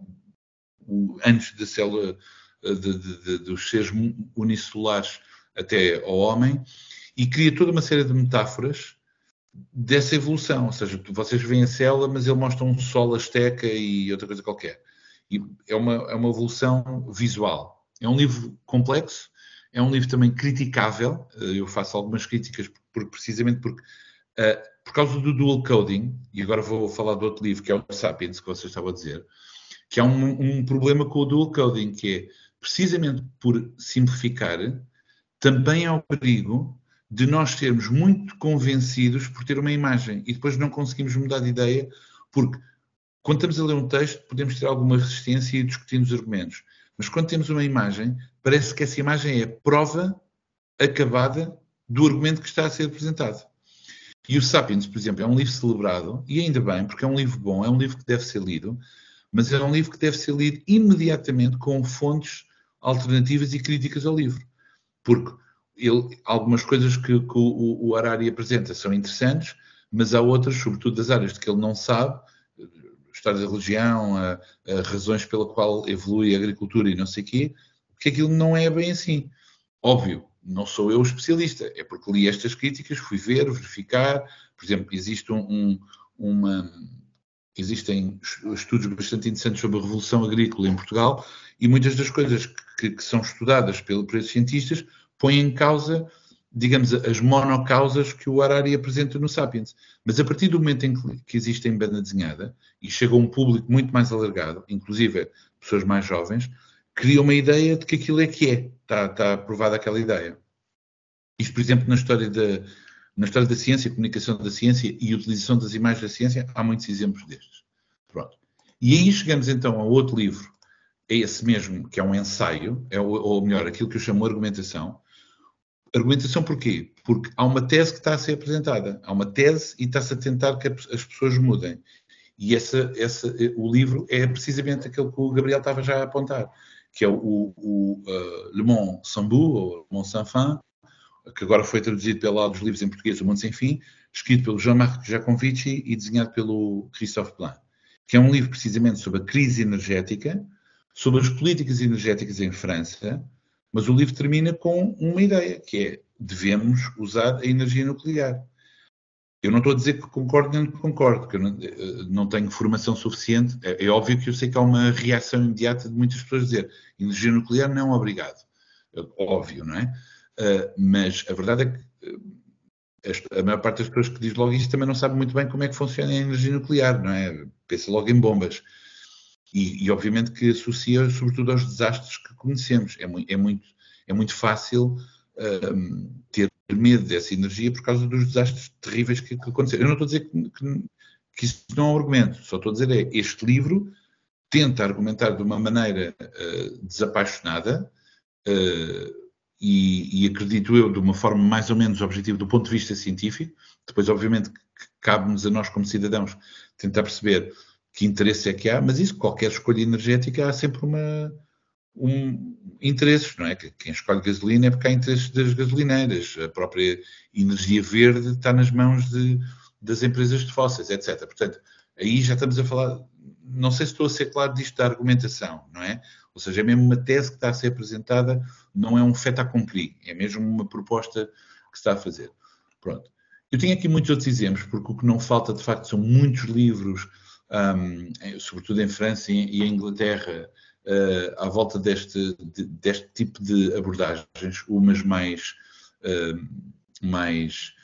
o, antes da célula de, de, de, dos seres unicelulares até ao homem, e cria toda uma série de metáforas dessa evolução. Ou seja, vocês veem a célula, mas ele mostra um sol asteca e outra coisa qualquer. E é uma, é uma evolução visual. É um livro complexo, é um livro também criticável. Eu faço algumas críticas por, precisamente porque uh, por causa do dual coding, e agora vou falar do outro livro, que é o Sapiens, que vocês estavam a dizer, que há um, um problema com o dual coding, que é, precisamente por simplificar, também há o perigo de nós sermos muito convencidos por ter uma imagem e depois não conseguimos mudar de ideia, porque quando estamos a ler um texto podemos ter alguma resistência e discutir os argumentos, mas quando temos uma imagem, parece que essa imagem é a prova acabada do argumento que está a ser apresentado. E o Sapiens, por exemplo, é um livro celebrado, e ainda bem, porque é um livro bom, é um livro que deve ser lido, mas é um livro que deve ser lido imediatamente com fontes alternativas e críticas ao livro. Porque ele, algumas coisas que, que o, o Harari apresenta são interessantes, mas há outras, sobretudo das áreas de que ele não sabe, história da religião, a, a razões pela qual evolui a agricultura e não sei o quê, que aquilo não é bem assim. Óbvio, não sou eu o especialista, é porque li estas críticas, fui ver, verificar. Por exemplo, existe um, um, uma... Existem estudos bastante interessantes sobre a Revolução Agrícola em Portugal e muitas das coisas que, que são estudadas pelo, por esses cientistas põem em causa, digamos, as monocausas que o Harari apresenta no Sapiens. Mas a partir do momento em que, que existe em banda desenhada e chega a um público muito mais alargado, inclusive pessoas mais jovens, cria uma ideia de que aquilo é que é. Está, está aprovada aquela ideia. Isto, por exemplo, na história da... Na história da ciência, comunicação da ciência e utilização das imagens da ciência, há muitos exemplos destes. Pronto. E aí chegamos então a outro livro, é esse mesmo, que é um ensaio, é, ou melhor, aquilo que eu chamo de argumentação. Argumentação porquê? Porque há uma tese que está a ser apresentada. Há uma tese e está-se a tentar que as pessoas mudem. E essa, essa, o livro é precisamente aquele que o Gabriel estava já a apontar, que é o, o, o uh, Le Monde Sans Bout, ou Le Monde Sans Fin, que agora foi traduzido pela dos livros em português, O Mundo Sem Fim, escrito pelo Jean-Marc Jacconvici e desenhado pelo Christophe Blain, que é um livro precisamente sobre a crise energética, sobre as políticas energéticas em França, mas o livro termina com uma ideia, que é, devemos usar a energia nuclear. Eu não estou a dizer que concordo nem que concordo, porque eu não, não tenho formação suficiente. É, é óbvio que eu sei que há uma reação imediata de muitas pessoas dizer energia nuclear não, obrigado. É óbvio, não é? Uh, mas a verdade é que uh, a maior parte das pessoas que diz logo isto também não sabe muito bem como é que funciona a energia nuclear, não é? Pensa logo em bombas. E, e obviamente que associa sobretudo aos desastres que conhecemos. É, mu é, muito, é muito fácil uh, ter medo dessa energia por causa dos desastres terríveis que, que aconteceram. Eu não estou a dizer que, que, que isso não é um argumento, só estou a dizer é este livro tenta argumentar de uma maneira uh, desapaixonada, uh, E, e acredito eu, de uma forma mais ou menos objetiva do ponto de vista científico. Depois, obviamente, que cabe-nos a nós como cidadãos tentar perceber que interesse é que há, mas isso, qualquer escolha energética, há sempre uma, um, interesses, não é? Quem escolhe gasolina é porque há interesses das gasolineiras, a própria energia verde está nas mãos de, das empresas de fósseis, etcétera. Portanto, aí já estamos a falar, não sei se estou a ser claro disto da argumentação, não é? Ou seja, é mesmo uma tese que está a ser apresentada, não é um fait accompli, é mesmo uma proposta que se está a fazer. Pronto. Eu tenho aqui muitos outros exemplos, porque o que não falta, de facto, são muitos livros, um, sobretudo em França e em Inglaterra, uh, à volta deste, de, deste tipo de abordagens, umas mais, uh, mais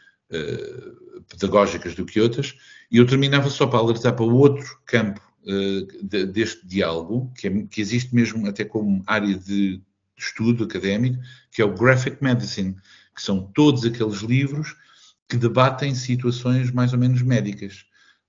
uh, pedagógicas do que outras, e eu terminava só para alertar para o outro campo uh, de, deste diálogo, que, é, que existe mesmo até como área de estudo académico, que é o Graphic Medicine, que são todos aqueles livros que debatem situações mais ou menos médicas.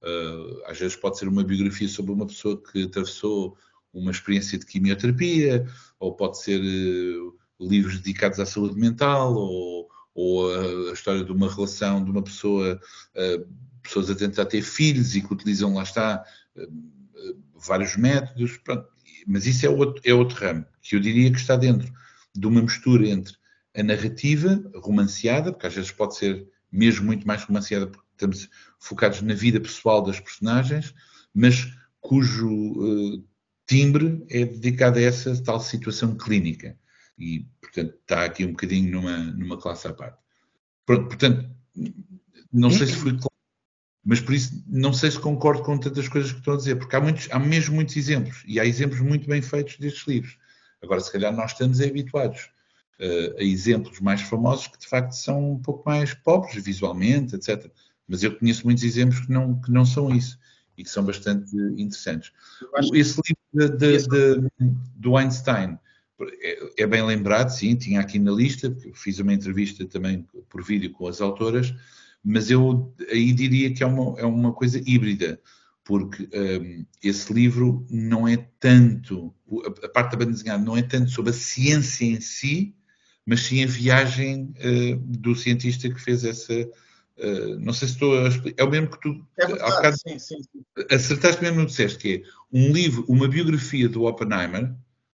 Uh, às vezes pode ser uma biografia sobre uma pessoa que atravessou uma experiência de quimioterapia, ou pode ser uh, livros dedicados à saúde mental, ou, ou a, a história de uma relação de uma pessoa, uh, pessoas a tentar ter filhos e que utilizam, lá está, uh, uh, vários métodos. Pronto. Mas isso é outro, é outro ramo, que eu diria que está dentro de uma mistura entre a narrativa romanceada, porque às vezes pode ser mesmo muito mais romanceada, porque estamos focados na vida pessoal das personagens, mas cujo uh, timbre é dedicado a essa tal situação clínica. E, portanto, está aqui um bocadinho numa, numa classe à parte. Pronto, portanto, não sei se fui claro, mas por isso não sei se concordo com tantas coisas que estão a dizer, porque há, muitos, há mesmo muitos exemplos, e há exemplos muito bem feitos destes livros. Agora, se calhar, nós estamos habituados uh, a exemplos mais famosos que, de facto, são um pouco mais pobres visualmente, etcétera. Mas eu conheço muitos exemplos que não, que não são isso e que são bastante interessantes. Esse livro de, de, de, do Einstein é, é bem lembrado, sim, tinha aqui na lista, porque eu fiz uma entrevista também por vídeo com as autoras, mas eu aí diria que é uma, é uma coisa híbrida, porque um, esse livro não é tanto, a, a parte da banda desenhada não é tanto sobre a ciência em si, mas sim a viagem uh, do cientista que fez essa... Uh, não sei se estou a explicar. É o mesmo que tu... É verdade, bocado, sim, sim, sim. Acertaste mesmo no que disseste, que é um livro, uma biografia do Oppenheimer,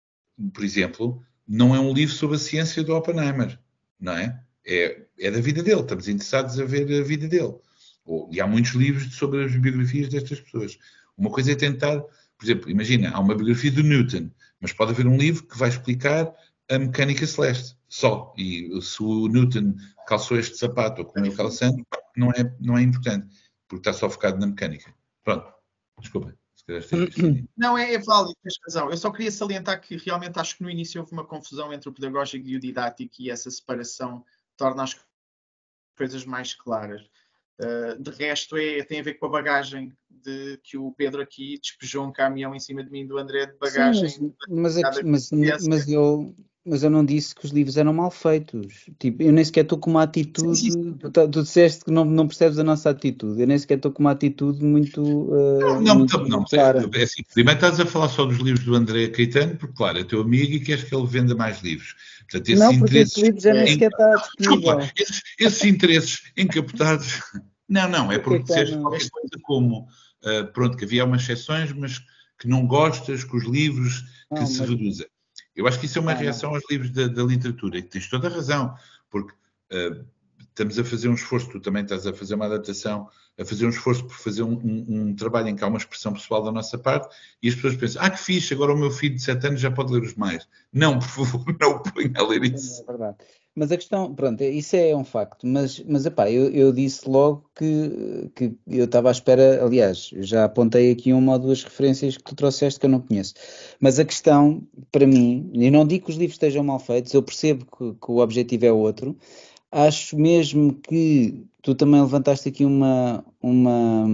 por exemplo, não é um livro sobre a ciência do Oppenheimer, não é? É, é da vida dele, estamos interessados a ver a vida dele. E há muitos livros sobre as biografias destas pessoas. Uma coisa é tentar, por exemplo, imagina, há uma biografia do Newton, mas pode haver um livro que vai explicar a mecânica celeste, só. E se o Newton calçou este sapato ou comeu calçando, não é, não é importante. porque está só focado na mecânica. Pronto, desculpa. Não, é, é válido, tens razão. Eu só queria salientar que realmente acho que no início houve uma confusão entre o pedagógico e o didático e essa separação torna as coisas mais claras. Uh, de resto, é, tem a ver com a bagagem de, que o Pedro aqui despejou um caminhão em cima de mim do André de bagagem. Sim, mas, mas, mas, mas, eu, mas eu não disse que os livros eram mal feitos. Tipo, eu nem sequer estou com uma atitude. Sim, sim. Tu, tu disseste que não, não percebes a nossa atitude. Eu nem sequer estou com uma atitude muito. Uh, não, muito não, não. Clara. É assim, primeiro estás a falar só dos livros do André Caetano, porque, claro, é teu amigo e queres que ele venda mais livros. Portanto, esses não, porque interesses. Esse livro já nem sequer está disponível. Desculpa, esses, esses interesses encapotados. Não, não, é porque disseste qualquer coisa como. Uh, pronto, que havia umas exceções, mas que não gostas que os livros que não, se mas... reduzem. Eu acho que isso é uma não, reação não. aos livros da, da literatura, e tens toda a razão, porque uh, estamos a fazer um esforço, tu também estás a fazer uma adaptação, a fazer um esforço por fazer um, um, um trabalho em que há uma expressão pessoal da nossa parte, e as pessoas pensam, ah, que fixe, agora o meu filho de sete anos já pode ler os mais. Não, por favor, não o ponha a ler isso. É verdade. Mas a questão, pronto, isso é um facto, mas, mas epá, eu, eu disse logo que, que eu estava à espera, aliás, já apontei aqui uma ou duas referências que tu trouxeste que eu não conheço, mas a questão, para mim, eu não digo que os livros estejam mal feitos, eu percebo que, que o objetivo é outro, acho mesmo que tu também levantaste aqui uma, uma,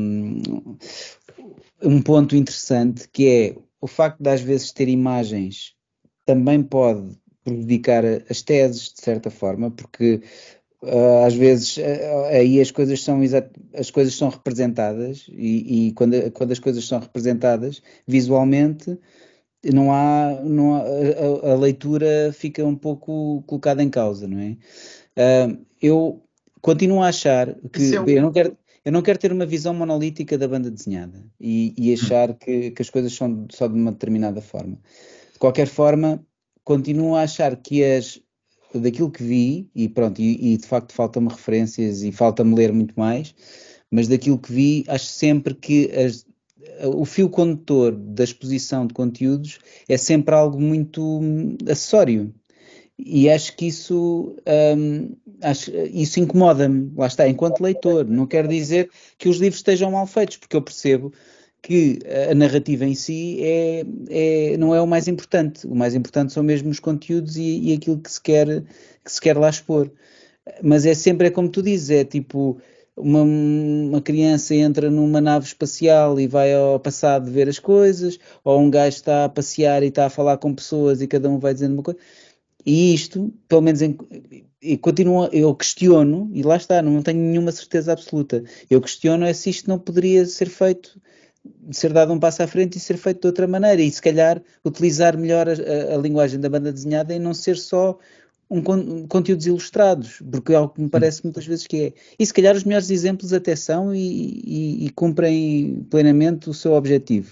um ponto interessante, que é o facto de às vezes ter imagens também pode prejudicar as teses, de certa forma, porque uh, às vezes uh, aí as coisas são as coisas são representadas e, e quando, quando as coisas são representadas visualmente não há, não há a, a leitura fica um pouco colocada em causa, não é? Uh, eu continuo a achar que é o... eu não quero eu não quero ter uma visão monolítica da banda desenhada e, e achar que, que as coisas são só de uma determinada forma. De qualquer forma, continuo a achar que as, daquilo que vi, e pronto, e, e de facto faltam-me referências e falta-me ler muito mais, mas daquilo que vi, acho sempre que as, o fio condutor da exposição de conteúdos é sempre algo muito acessório. E acho que isso, hum, acho, isso incomoda-me, lá está, enquanto leitor. Não quer dizer que os livros estejam mal feitos, porque eu percebo que a narrativa em si é, é, não é o mais importante. O mais importante são mesmo os conteúdos e, e aquilo que se, quer, que se quer lá expor. Mas é sempre, é como tu dizes, é tipo uma, uma criança entra numa nave espacial e vai ao passado ver as coisas, ou um gajo está a passear e está a falar com pessoas e cada um vai dizendo uma coisa. E isto, pelo menos, em, e continua, eu questiono, e lá está, não tenho nenhuma certeza absoluta, eu questiono é se isto não poderia ser feito, ser dado um passo à frente e ser feito de outra maneira, e se calhar utilizar melhor a, a, a linguagem da banda desenhada e não ser só um, um, conteúdos ilustrados, porque é algo que me parece muitas vezes que é. E se calhar os melhores exemplos até são e, e, e cumprem plenamente o seu objetivo.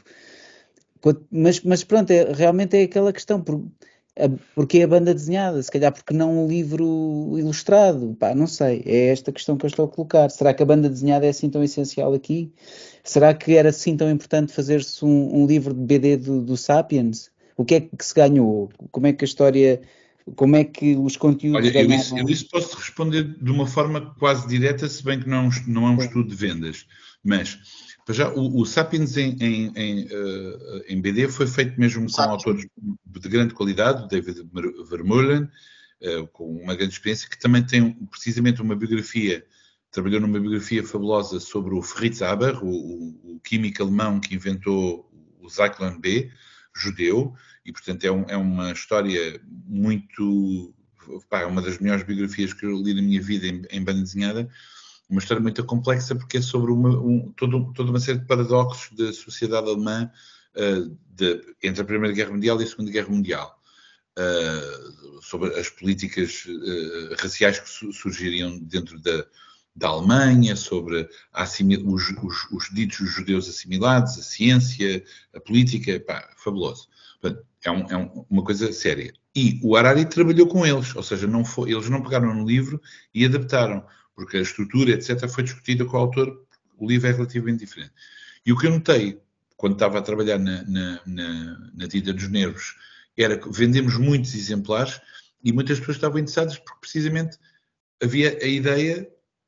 Mas, mas pronto, é, realmente é aquela questão, porque Porque a banda desenhada, se calhar porque não um livro ilustrado, pá, não sei, é esta questão que eu estou a colocar. Será que a banda desenhada é assim tão essencial aqui? Será que era assim tão importante fazer-se um, um livro de B D do, do Sapiens? O que é que se ganhou? Como é que a história, como é que os conteúdos Olha, ganharam? eu isso, eu isso posso responder de uma forma quase direta, se bem que não, não é um estudo de vendas, mas... Já, o, o Sapiens em, em, em, uh, em B D foi feito mesmo com Sapiens. Autores de grande qualidade, o David Vermeulen, uh, com uma grande experiência, que também tem precisamente uma biografia, trabalhou numa biografia fabulosa sobre o Fritz Haber, o, o, o químico alemão que inventou o Zyklon B, judeu, e portanto é, um, é uma história muito... Pá, é uma das melhores biografias que eu li na minha vida em, em banda desenhada. Uma história muito complexa porque é sobre uma, um, todo, toda uma série de paradoxos da sociedade alemã uh, de, entre a Primeira Guerra Mundial e a Segunda Guerra Mundial. Uh, sobre as políticas uh, raciais que su surgiriam dentro da, da Alemanha, sobre a os, os, os ditos judeus assimilados, a ciência, a política, pá, fabuloso. Portanto, é, um, é um, uma coisa séria. E o Harari trabalhou com eles, ou seja, não foi, eles não pegaram no livro e adaptaram, porque a estrutura, etcétera, foi discutida com o autor, o livro é relativamente diferente. E o que eu notei, quando estava a trabalhar na, na, na, na Tinta dos Nervos, era que vendemos muitos exemplares e muitas pessoas estavam interessadas porque precisamente havia a ideia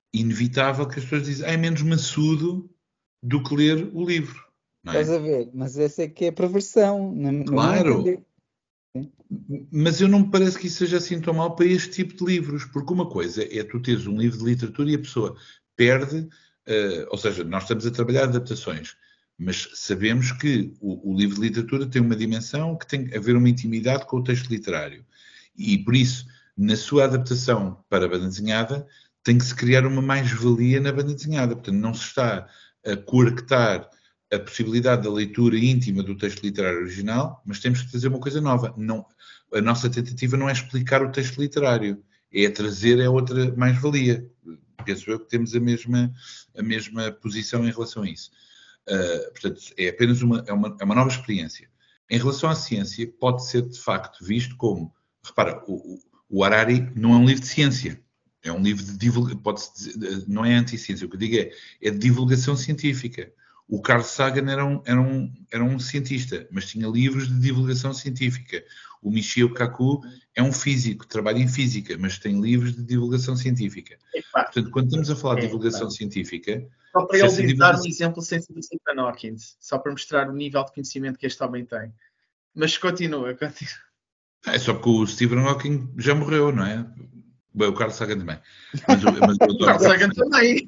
inevitável que as pessoas dizem, ah, é menos maçudo do que ler o livro, não Estás é? a ver? Mas essa é que é a perversão, no, no meu Claro, entender. Sim. mas eu não me parece que isso seja assim tão mal para este tipo de livros, porque uma coisa é tu teres um livro de literatura e a pessoa perde, uh, ou seja, nós estamos a trabalhar adaptações, mas sabemos que o, o livro de literatura tem uma dimensão que tem a haver uma intimidade com o texto literário. E por isso, na sua adaptação para a banda desenhada, tem que se criar uma mais-valia na banda desenhada. Portanto, não se está a coartar a possibilidade da leitura íntima do texto literário original, mas temos que fazer uma coisa nova. Não, a nossa tentativa não é explicar o texto literário, é trazer a outra mais-valia. Penso eu que temos a mesma, a mesma posição em relação a isso. Uh, portanto, é apenas uma, é uma, é uma nova experiência. Em relação à ciência, pode ser de facto visto como, repara, o, o Harari não é um livro de ciência, é um livro de divulgação, pode-se dizer, não é anti-ciência, o que eu digo é, é de divulgação científica. O Carl Sagan era um, era, um, era um cientista, mas tinha livros de divulgação científica. O Michio Kaku é um físico, trabalha em física, mas tem livros de divulgação científica. Epá, Portanto, quando estamos a falar de é, divulgação pá. científica... Só para se ele essa dar divulgação- um exemplo sem ser do Stephen Hawking, só para mostrar o nível de conhecimento que este homem tem. Mas continua, continua. É só porque o Stephen Hawking já morreu, não é? Bem, o Carl Sagan também. Mas, eu- mas eu O adoro Carl o Carl Sagan Sagan. também.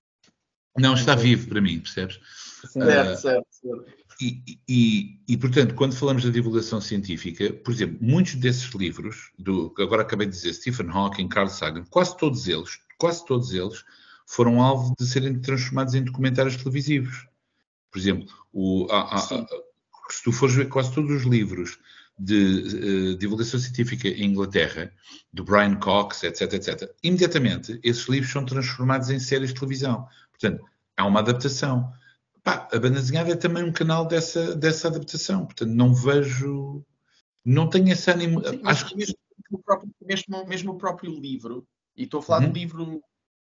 Não, está vivo para mim, percebes? Sim. Certo, Ah, certo, certo. E, e- e, portanto, quando falamos da divulgação científica, por exemplo, muitos desses livros, do, que agora acabei de dizer, Stephen Hawking, Carl Sagan, quase todos eles, quase todos eles, foram alvo de serem transformados em documentários televisivos. Por exemplo, o, há- há- Sim. há- se tu fores ver quase todos os livros de eh, divulgação científica em Inglaterra, do Brian Cox, etc, etcétera, imediatamente esses livros são transformados em séries de televisão. Portanto, há uma adaptação. Pá, a banda desenhada é também um canal dessa, dessa adaptação. Portanto, não vejo... Não tenho esse ânimo... Sim, mas Acho que... mesmo o próprio, mesmo, mesmo o próprio livro, e estou a falar do Uhum. livro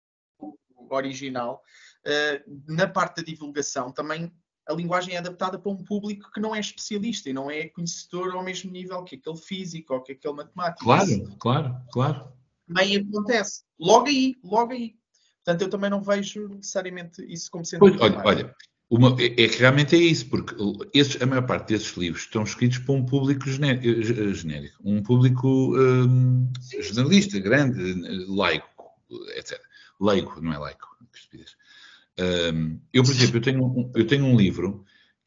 original, eh, na parte da divulgação também a linguagem é adaptada para um público que não é especialista e não é conhecedor ao mesmo nível que aquele físico ou que aquele matemático. Claro, Isso claro, claro. também acontece. Logo aí, logo aí. Portanto, eu também não vejo necessariamente isso como sendo Pois, um olha, problema. olha uma, é, é que realmente é isso, porque esses, a maior parte desses livros estão escritos para um público gené- eh, genérico, um público hum, Sim, jornalista, grande, laico, etcétera. Leigo, não é laico, que estupidez. Hum, eu, por exemplo, eu tenho, um- eu tenho um livro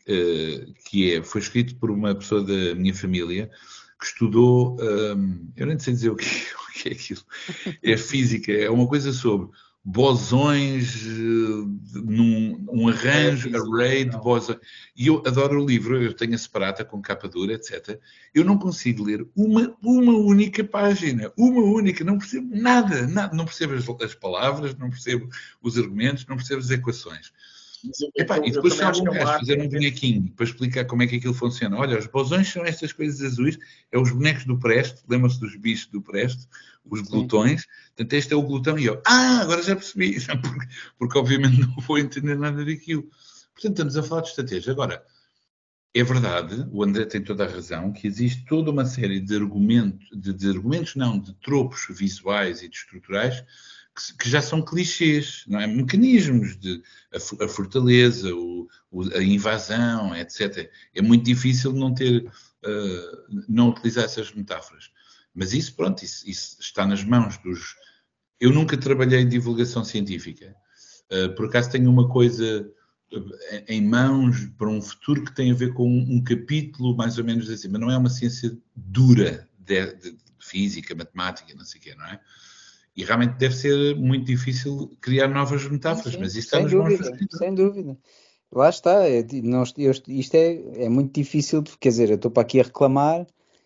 uh, que é, foi escrito por uma pessoa da minha família que estudou, hum, eu nem sei dizer o que, o que é aquilo, é física, é uma coisa sobre bosões, eh, num um é arranjo, físico, array de não. bosões. E eu adoro o livro, eu tenho a separata com capa dura, etcétera. Eu não consigo ler uma, uma única página, uma única, não percebo nada, nada. Não percebo as, as palavras, não percebo os argumentos, não percebo as equações. Mas eu, Epá, eu, e eu depois também chega acho um que é uma gajo arte. fazer um bonequinho para explicar como é que aquilo funciona. Olha, os bosões são estas coisas azuis, é os bonecos do Presto, lembram-se dos bichos do Presto, os glutões. Portanto, este é o glutão e eu, ah, agora já percebi, porque, porque obviamente não vou entender nada daquilo. Portanto, estamos a falar de estratégia. Agora, é verdade, o André tem toda a razão, que existe toda uma série de argumentos, de, de argumentos não, de tropos visuais e de estruturais que, que já são clichês, não é? Mecanismos de a, a fortaleza, o, o, a invasão, etcétera. É muito difícil não ter, uh, não utilizar essas metáforas. Mas isso, pronto, isso, isso está nas mãos dos... Eu nunca trabalhei em divulgação científica. Uh, por acaso tenho uma coisa em mãos para um futuro que tem a ver com um, um capítulo mais ou menos assim, mas não é uma ciência dura de, de, de física, matemática, não sei o quê, não é? E realmente deve ser muito difícil criar novas metáforas, Sim, mas isso está sem nas mãos dos dúvida, escritores. sem dúvida. Lá está, é, di- nós- eu- isto é, é muito difícil, porque, quer dizer, eu estou para aqui a reclamar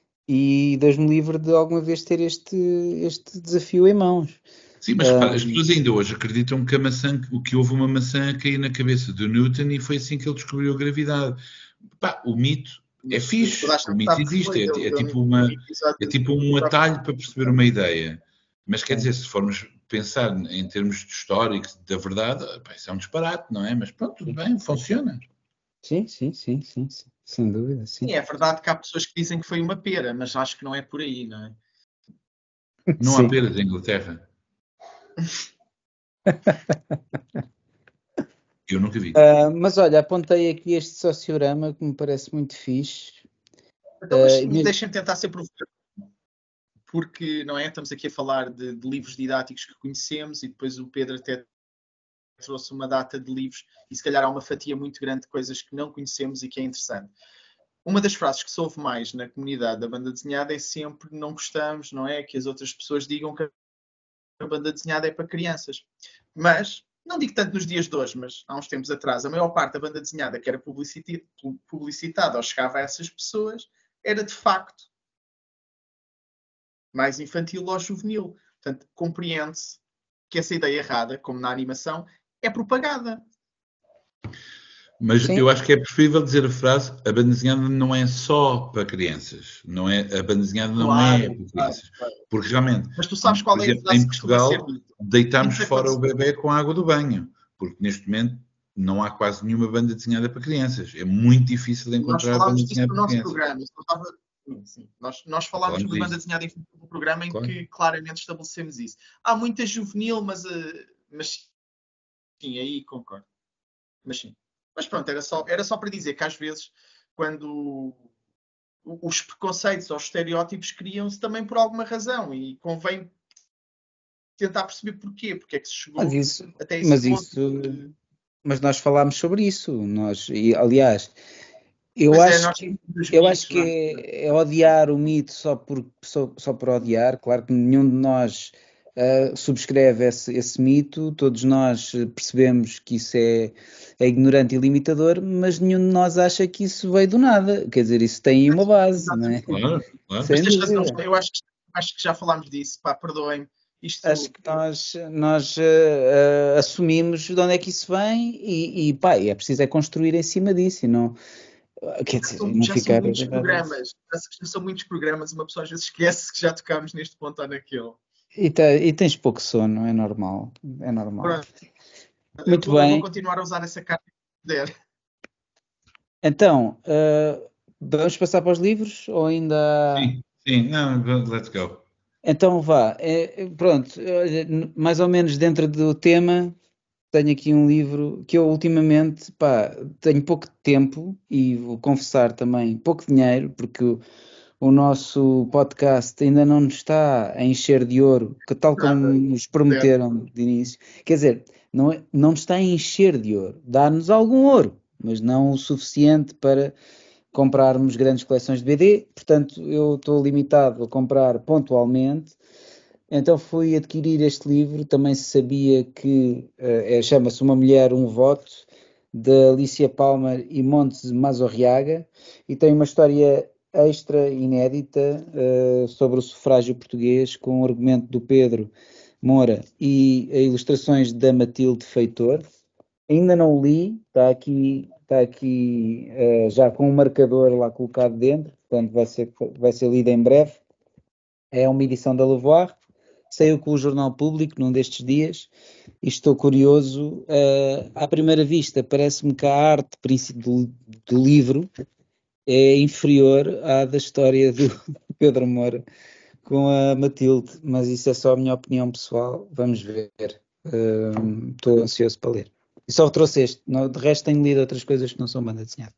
e Deus-me livre de alguma vez ter este, este desafio em mãos. Sim, mas repara, as pessoas ainda hoje acreditam que a maçã, que houve uma maçã a cair na cabeça do Newton e foi assim que ele descobriu a gravidade. Pá, o mito é Mas fixe, toda a o gente mito sabe que existe, foi. é, Deu, é deu tipo no uma, episódio é tipo do um próprio. atalho para perceber uma ideia. Mas quer Sim. dizer, se formos pensar em termos de históricos da verdade, pá, isso é um disparate, não é? Mas pronto, tudo bem, funciona. Sim, sim, sim, sim, sim, sem dúvida, sim. Sim, é verdade que há pessoas que dizem que foi uma pera, mas acho que não é por aí, não é? Não há Sim. peras em Inglaterra. Eu nunca vi. Uh, mas olha, apontei aqui este sociorama que me parece muito fixe. Então, mas, Uh, mas deixem-me tentar ser provocador, porque não é? Estamos aqui a falar de, de livros didáticos que conhecemos e depois o Pedro até trouxe uma data de livros e se calhar há uma fatia muito grande de coisas que não conhecemos e que é interessante. Uma das frases que se ouve mais na comunidade da banda desenhada é sempre não gostamos, não é? Que as outras pessoas digam que a banda desenhada é para crianças. Mas, não digo tanto nos dias de hoje, mas há uns tempos atrás, a maior parte da banda desenhada que era publicitada ou chegava a essas pessoas era de facto mais infantil ou juvenil. Portanto, compreende-se que essa ideia errada, como na animação, é propagada. Mas Sim. eu acho que é preferível dizer a frase: a banda desenhada não é só para crianças. Não é, a banda desenhada não Claro, é para crianças. claro, claro. Porque realmente, Mas tu sabes qual por é a exemplo, frase em que costuma ser Portugal, dita? deitámos Sempre fora o aconteceu. bebê com a água do banho. Porque neste momento não há quase nenhuma banda desenhada para crianças. É muito difícil de Nós encontrar banda falámos disso desenhada no para nosso crianças. programa. Isso não estava- Sim, sim. Nós, nós falámos Falamos de banda disso. desenhada infantil no programa em Claro. que claramente estabelecemos isso. Há muita juvenil, mas, eh, mas sim, aí concordo. Mas sim. Mas pronto, era só, era só para dizer que às vezes, quando o- os preconceitos ou os estereótipos criam-se também por alguma razão e convém tentar perceber porquê, porque é que se chegou Mas isso, até esse mas ponto. isso, de- mas nós falámos sobre isso. Nós, e, aliás, eu Pois é, acho nós que temos eu acho mitos, que não é? é, é odiar o mito só por, só, só por odiar. Claro que nenhum de nós ah, subscreve esse, esse mito, todos nós eh, percebemos que isso é, é ignorante e limitador, mas nenhum de nós acha que isso veio do nada. Quer dizer, isso tem uma base, não é? Exatamente. Claro, claro. Mas Sem tens razão, dúvida. eu acho que, acho que já falámos disso, pá, perdoem-me. Acho Isto, que nós, nós eh, eh, assumimos de onde é que isso vem e, e pá, é preciso é construir em cima disso e não, quer já dizer, são, não já são ficar. muitos programas, já são muitos programas, uma pessoa às vezes esquece que já tocámos neste ponto ou naquele. E, te- e tens pouco sono, é normal. É normal. Pronto, eu Muito vou, eu vou bem. continuar a usar essa carta se puder. Então, eh, vamos passar para os livros ou ainda. há- Sim, sim. Não, let's go. Então vá. Eh, pronto, olha, n- mais ou menos dentro do tema, tenho aqui um livro que eu ultimamente, pá, tenho pouco tempo e vou confessar também pouco dinheiro, porque o, o nosso podcast ainda não nos está a encher de ouro, que tal como Nada, nos certo. prometeram de início. Quer dizer, não, é- não nos está a encher de ouro, dá-nos algum ouro, mas não o suficiente para comprarmos grandes coleções de B D, portanto eu estou limitado a comprar pontualmente. Então fui adquirir este livro, também se sabia que eh, é- chama-se Uma Mulher, um Voto, de Alicia Palmer e Montes Mazorriaga, e tem uma história extra inédita eh, sobre o sufrágio português, com o argumento do Pedro Moura e ilustrações da Matilde Feitor. Ainda não o li, está aqui, está aqui eh, já com um marcador lá colocado dentro, portanto vai ser, vai ser lido em breve. É uma edição da Lavoir, saiu com o Jornal Público num destes dias e estou curioso. eh, à primeira vista, parece-me que a arte princi- do, do livro é inferior à da história do Pedro Moura com a Matilde, mas isso é só a minha opinião pessoal. Vamos ver. Eh, Estou ansioso para ler. E só trouxe este. No- de resto, tenho lido outras coisas que não são banda desenhada.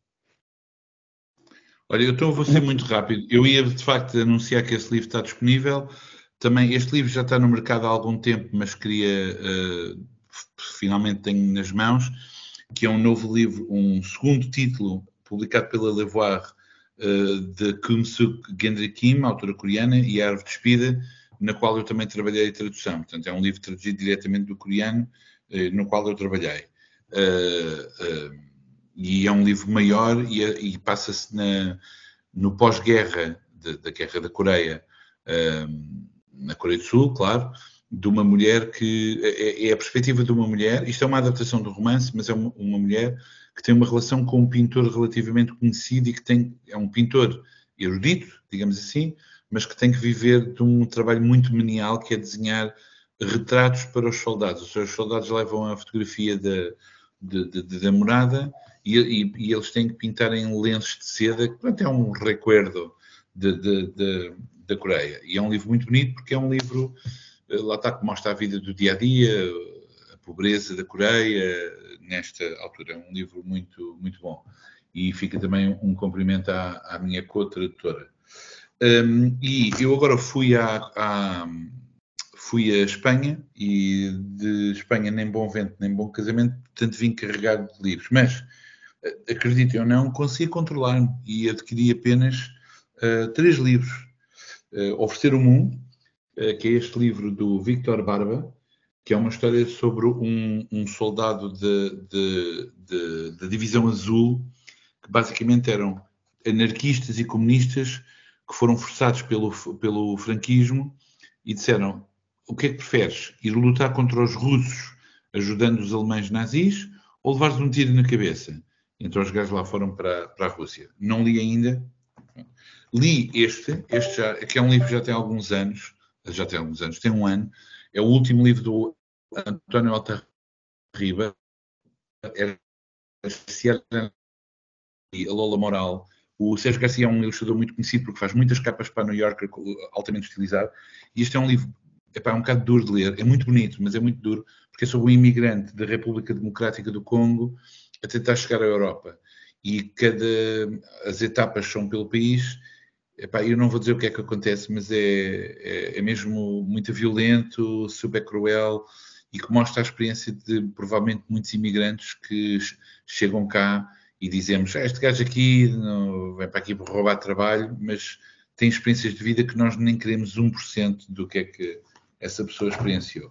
Olha, então eu vou ser muito rápido. Eu ia de facto anunciar que esse livro está disponível. Também este livro já está no mercado há algum tempo, mas queria eh, f- finalmente tenho nas mãos, que é um novo livro, um segundo título publicado pela Lavoir eh, de Kumsuk Gendry Kim, autora coreana, e a Árvore Despida, na qual eu também trabalhei a tradução. Portanto, é um livro traduzido diretamente do coreano, eh, no qual eu trabalhei. Eh, eh, e é um livro maior e, é- e passa-se na- no pós-guerra de- da Guerra da Coreia, ehm, na Coreia do Sul, claro, de uma mulher que é, é a perspectiva de uma mulher. Isto é uma adaptação do romance, mas é uma, uma mulher que tem uma relação com um pintor relativamente conhecido e que tem, é um pintor erudito, digamos assim, mas que tem que viver de um trabalho muito menial, que é desenhar retratos para os soldados. Ou seja, os soldados levam a fotografia da, de- de- de- da morada e, e- e eles têm que pintar em lenços de seda, que pronto, é um recuerdo de- de- de- da Coreia. E é um livro muito bonito porque é um livro, eh, lá está, que mostra a vida do dia a dia, pobreza da Coreia, nesta altura. É um livro muito, muito bom. E fica também um cumprimento à, à minha co-tradutora. Um, e eu agora fui a, a, fui a Espanha, e de Espanha nem bom vento, nem bom casamento, portanto vim carregado de livros. Mas, acreditem ou não, consegui controlar-me e adquiri apenas uh, três livros. Uh, Oferecer o Mundo, uh, que é este livro do Victor Barba, que é uma história sobre um, um soldado da Divisão Azul, que basicamente eram anarquistas e comunistas que foram forçados pelo, pelo franquismo e disseram: o que é que preferes? Ir lutar contra os russos ajudando os alemães nazis ou levares um tiro na cabeça? Então os gajos lá foram para, para a Rússia. Não li ainda. Li este, este já, que é um livro que já tem alguns anos, já tem alguns anos, tem um ano. É o último livro do António Altarriba, é a Sierra e a Lola Moral. O Sérgio Garcia é um ilustrador muito conhecido porque faz muitas capas para a New Yorker, altamente estilizado. E este é um livro, epá, é um bocado duro de ler. É muito bonito, mas é muito duro, porque é sobre um imigrante da República Democrática do Congo a tentar chegar à Europa. E cada, as etapas são pelo país. Epá, eu não vou dizer o que é que acontece, mas é, é, é mesmo muito violento, super cruel, e que mostra a experiência de, provavelmente, muitos imigrantes que chegam cá e dizemos: ah, este gajo aqui não, vem para aqui para roubar trabalho, mas tem experiências de vida que nós nem queremos um por cento do que é que essa pessoa experienciou.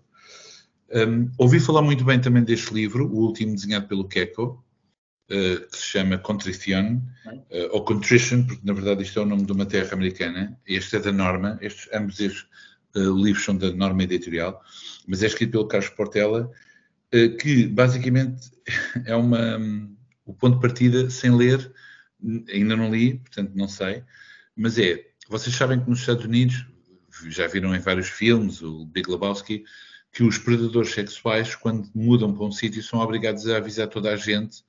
Um, ouvi falar muito bem também deste livro, o último, desenhado pelo Queco, Uh, que se chama Contrition, uh, ou Contrition, porque na verdade isto é o nome de uma terra americana. Este é da Norma, estes, ambos estes uh, livros são da Norma Editorial, mas é escrito pelo Carlos Portela, uh, que basicamente é uma, um, o ponto de partida, sem ler, ainda não li, portanto não sei, mas é, vocês sabem que nos Estados Unidos, já viram em vários filmes, o Big Lebowski, que os predadores sexuais, quando mudam para um sítio, são obrigados a avisar toda a gente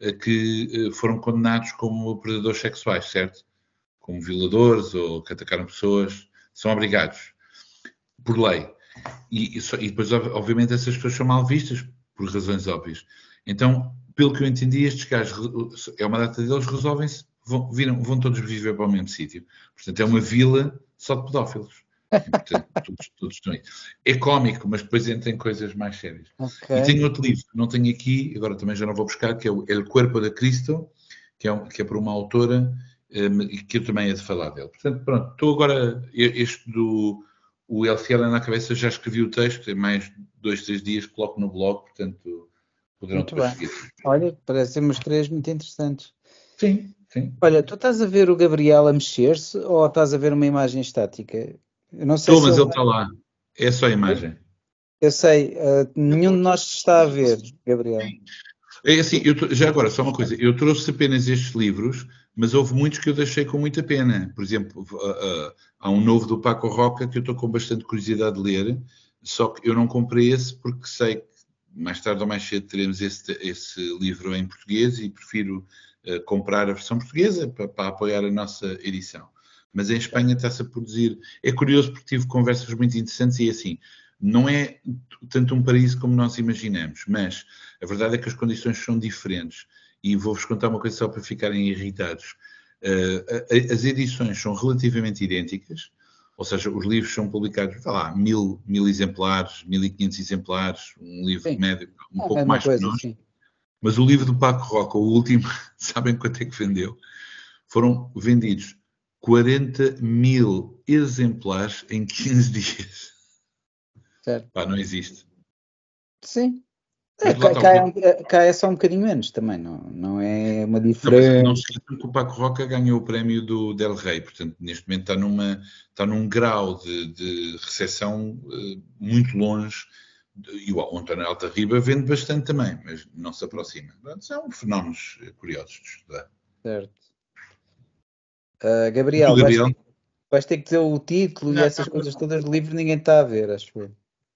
que foram condenados como predadores sexuais, certo? Como violadores ou que atacaram pessoas, são obrigados, por lei. E, e depois, obviamente, essas pessoas são mal vistas, por razões óbvias. Então, pelo que eu entendi, estes gajos, é uma data deles, resolvem-se, vão, viram, vão todos viver para o mesmo sítio. Portanto, é uma vila só de pedófilos. Portanto, todos, todos estão aí. É cómico, mas depois entra em coisas mais sérias. Okay. E tenho outro livro que não tenho aqui, agora também já não vou buscar, que é o El Cuerpo de Cristo, que é, um, que é por uma autora e um, que eu também é de falar dele. Portanto, pronto, estou agora, este do o El Cielo na cabeça, já escrevi o texto, tem mais dois, três dias, coloco no blog, portanto poderão muito depois bem. Seguir. Olha, parecem umas três muito interessantes. Sim, sim. Olha, tu estás a ver o Gabriel a mexer-se ou estás a ver uma imagem estática? Eu não sei Estou, se mas ele ele está lá. É só a imagem. Eu sei, uh, nenhum de nós está a ver, Gabriel. É assim, eu, já agora, só uma coisa. Eu trouxe apenas estes livros, mas houve muitos que eu deixei com muita pena. Por exemplo, uh, uh, há um novo do Paco Roca que eu estou com bastante curiosidade de ler, só que eu não comprei esse porque sei que mais tarde ou mais cedo teremos esse, esse livro em português e prefiro uh, comprar a versão portuguesa para, para apoiar a nossa edição. Mas em Espanha está-se a produzir. É curioso porque tive conversas muito interessantes e assim, não é tanto um paraíso como nós imaginamos, mas a verdade é que as condições são diferentes. E vou-vos contar uma coisa só para ficarem irritados. Uh, as edições são relativamente idênticas, ou seja, os livros são publicados, vá lá, mil, mil exemplares, mil e quinhentos exemplares, um livro sim. médio, um é pouco mais coisa, que nós. Sim. Mas o livro do Paco Roca, o último, sabem quanto é que vendeu? Foram vendidos quarenta mil exemplares em quinze dias. Certo. Pá, não existe. Sim. É, cá, cá, é, cá é só um bocadinho menos também, não, não é uma diferença. Não, não se esqueçam que o Paco Roca ganhou o prémio do Del Rey, portanto, neste momento está, numa, está num grau de, de recepção uh, muito longe. E o António Altarriba vende bastante também, mas não se aproxima. São fenómenos curiosos de estudar. Certo. Uh, Gabriel, tu, Gabriel? Vais, ter, vais ter que dizer o título não, e essas não, coisas não. todas do livro, ninguém está a ver, acho eu.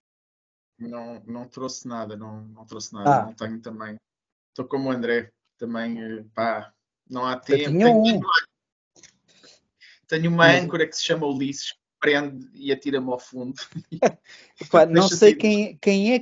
Não, não trouxe nada, não, não trouxe nada, ah. não tenho também. Estou como o André, também, pá, não há eu tempo. Tinha tenho, um. tenho uma Mas... âncora que se chama Ulisses, prende e atira-me ao fundo. Pá, não sei quem, quem é que te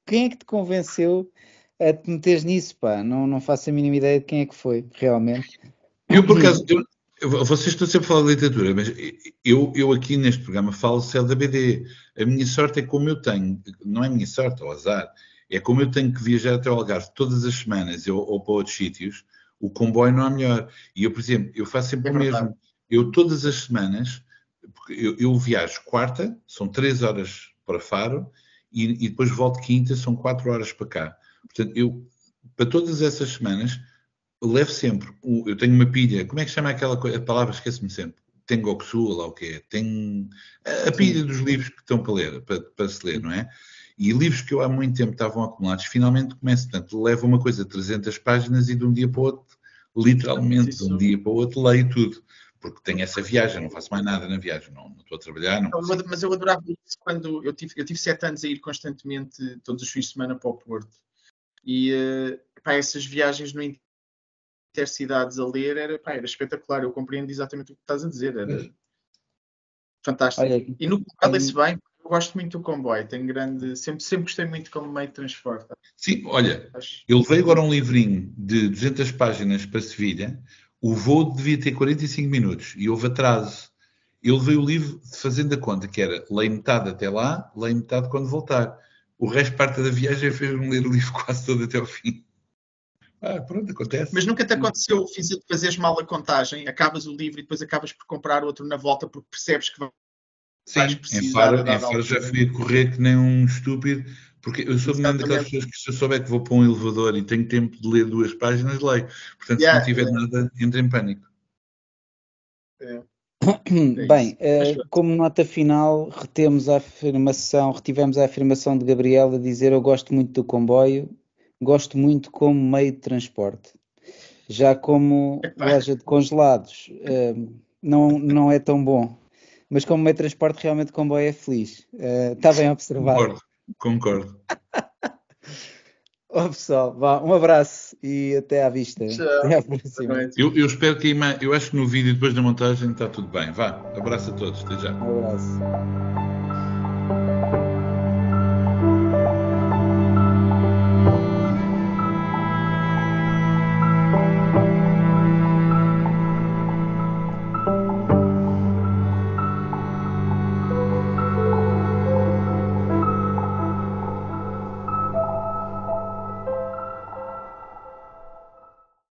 quem é que te convenceu a te meteres nisso, pá? Não, não faço a mínima ideia de quem é que foi, realmente. Eu, por acaso, eu, eu- vocês estão sempre a falar de literatura, mas eu, eu aqui neste programa falo só da B D. A minha sorte é como eu tenho, não é minha sorte, é o azar, é como eu tenho que viajar até o Algarve todas as semanas ou, ou para outros sítios, o comboio não é melhor. E eu, por exemplo, eu faço sempre É o verdade. mesmo. Eu todas as semanas, porque eu, eu viajo quarta, são três horas para Faro, e, e depois volto quinta, são quatro horas para cá. Portanto, eu, para todas essas semanas, eu levo sempre, o- eu tenho uma pilha, como é que chama aquela coisa, a palavra esqueço-me sempre, Tengoku, ou lá o que é, tem a, a pilha Sim. dos livros que estão para ler, para, para se ler, não é? E livros que eu há muito tempo estavam acumulados, finalmente começo, portanto, levo uma coisa de trezentas páginas e de um dia para o outro, literalmente, de um Isso. dia para o outro, leio tudo, porque tenho essa viagem, não faço mais nada na viagem, não, não estou a trabalhar, não Não, consigo. mas eu adorava isso quando eu tive, eu tive sete anos a ir constantemente, todos os fins de semana, para o Porto. E eh, pá, essas viagens no intercidades a ler era, pá, era espetacular. Eu compreendo exatamente o que estás a dizer. Era fantástico. Olha, E no comboio lê-se tenho- bem. Eu gosto muito do comboio. Tenho grande, sempre, sempre gostei muito como meio de transporte. Sim, olha, Acho. eu levei agora um livrinho de duzentas páginas para Sevilha, o voo devia ter quarenta e cinco minutos e houve atraso. Eu levei o livro fazendo a conta, que era leio metade até lá, leio metade quando voltar. O resto parte da viagem fez-me ler o livro quase todo até ao fim. Ah, pronto, acontece. Mas nunca te aconteceu fiz- fazeres mal a contagem, acabas o livro e depois acabas por comprar outro na volta porque percebes que vais Sim, em precisar Faro, a em dada Faro já altura. fui a correr que nem um estúpido, porque eu sou mesmo daquelas Exatamente. pessoas que se eu souber que vou para um elevador e tenho tempo de ler duas páginas, leio. Portanto, se não Yeah, tiver yeah, nada, entro em pânico. é, é isso. Bem, Mas eh, pronto. como nota final, retemos a afirmação, retivemos a afirmação de Gabriel a dizer: eu gosto muito do comboio, gosto muito como meio de transporte. Já como Epá, loja de congelados, eh, não, não é tão bom, mas como meio de transporte, realmente o comboio é feliz. Eh, Está bem observado. Concordo, concordo. Ó pessoal, vá, um abraço e até à vista. tchau. Até à Boa próxima. noite. Eu, eu espero que a ima- eu acho que no vídeo depois da montagem está tudo bem. Vá, abraço a todos, até já. Um abraço.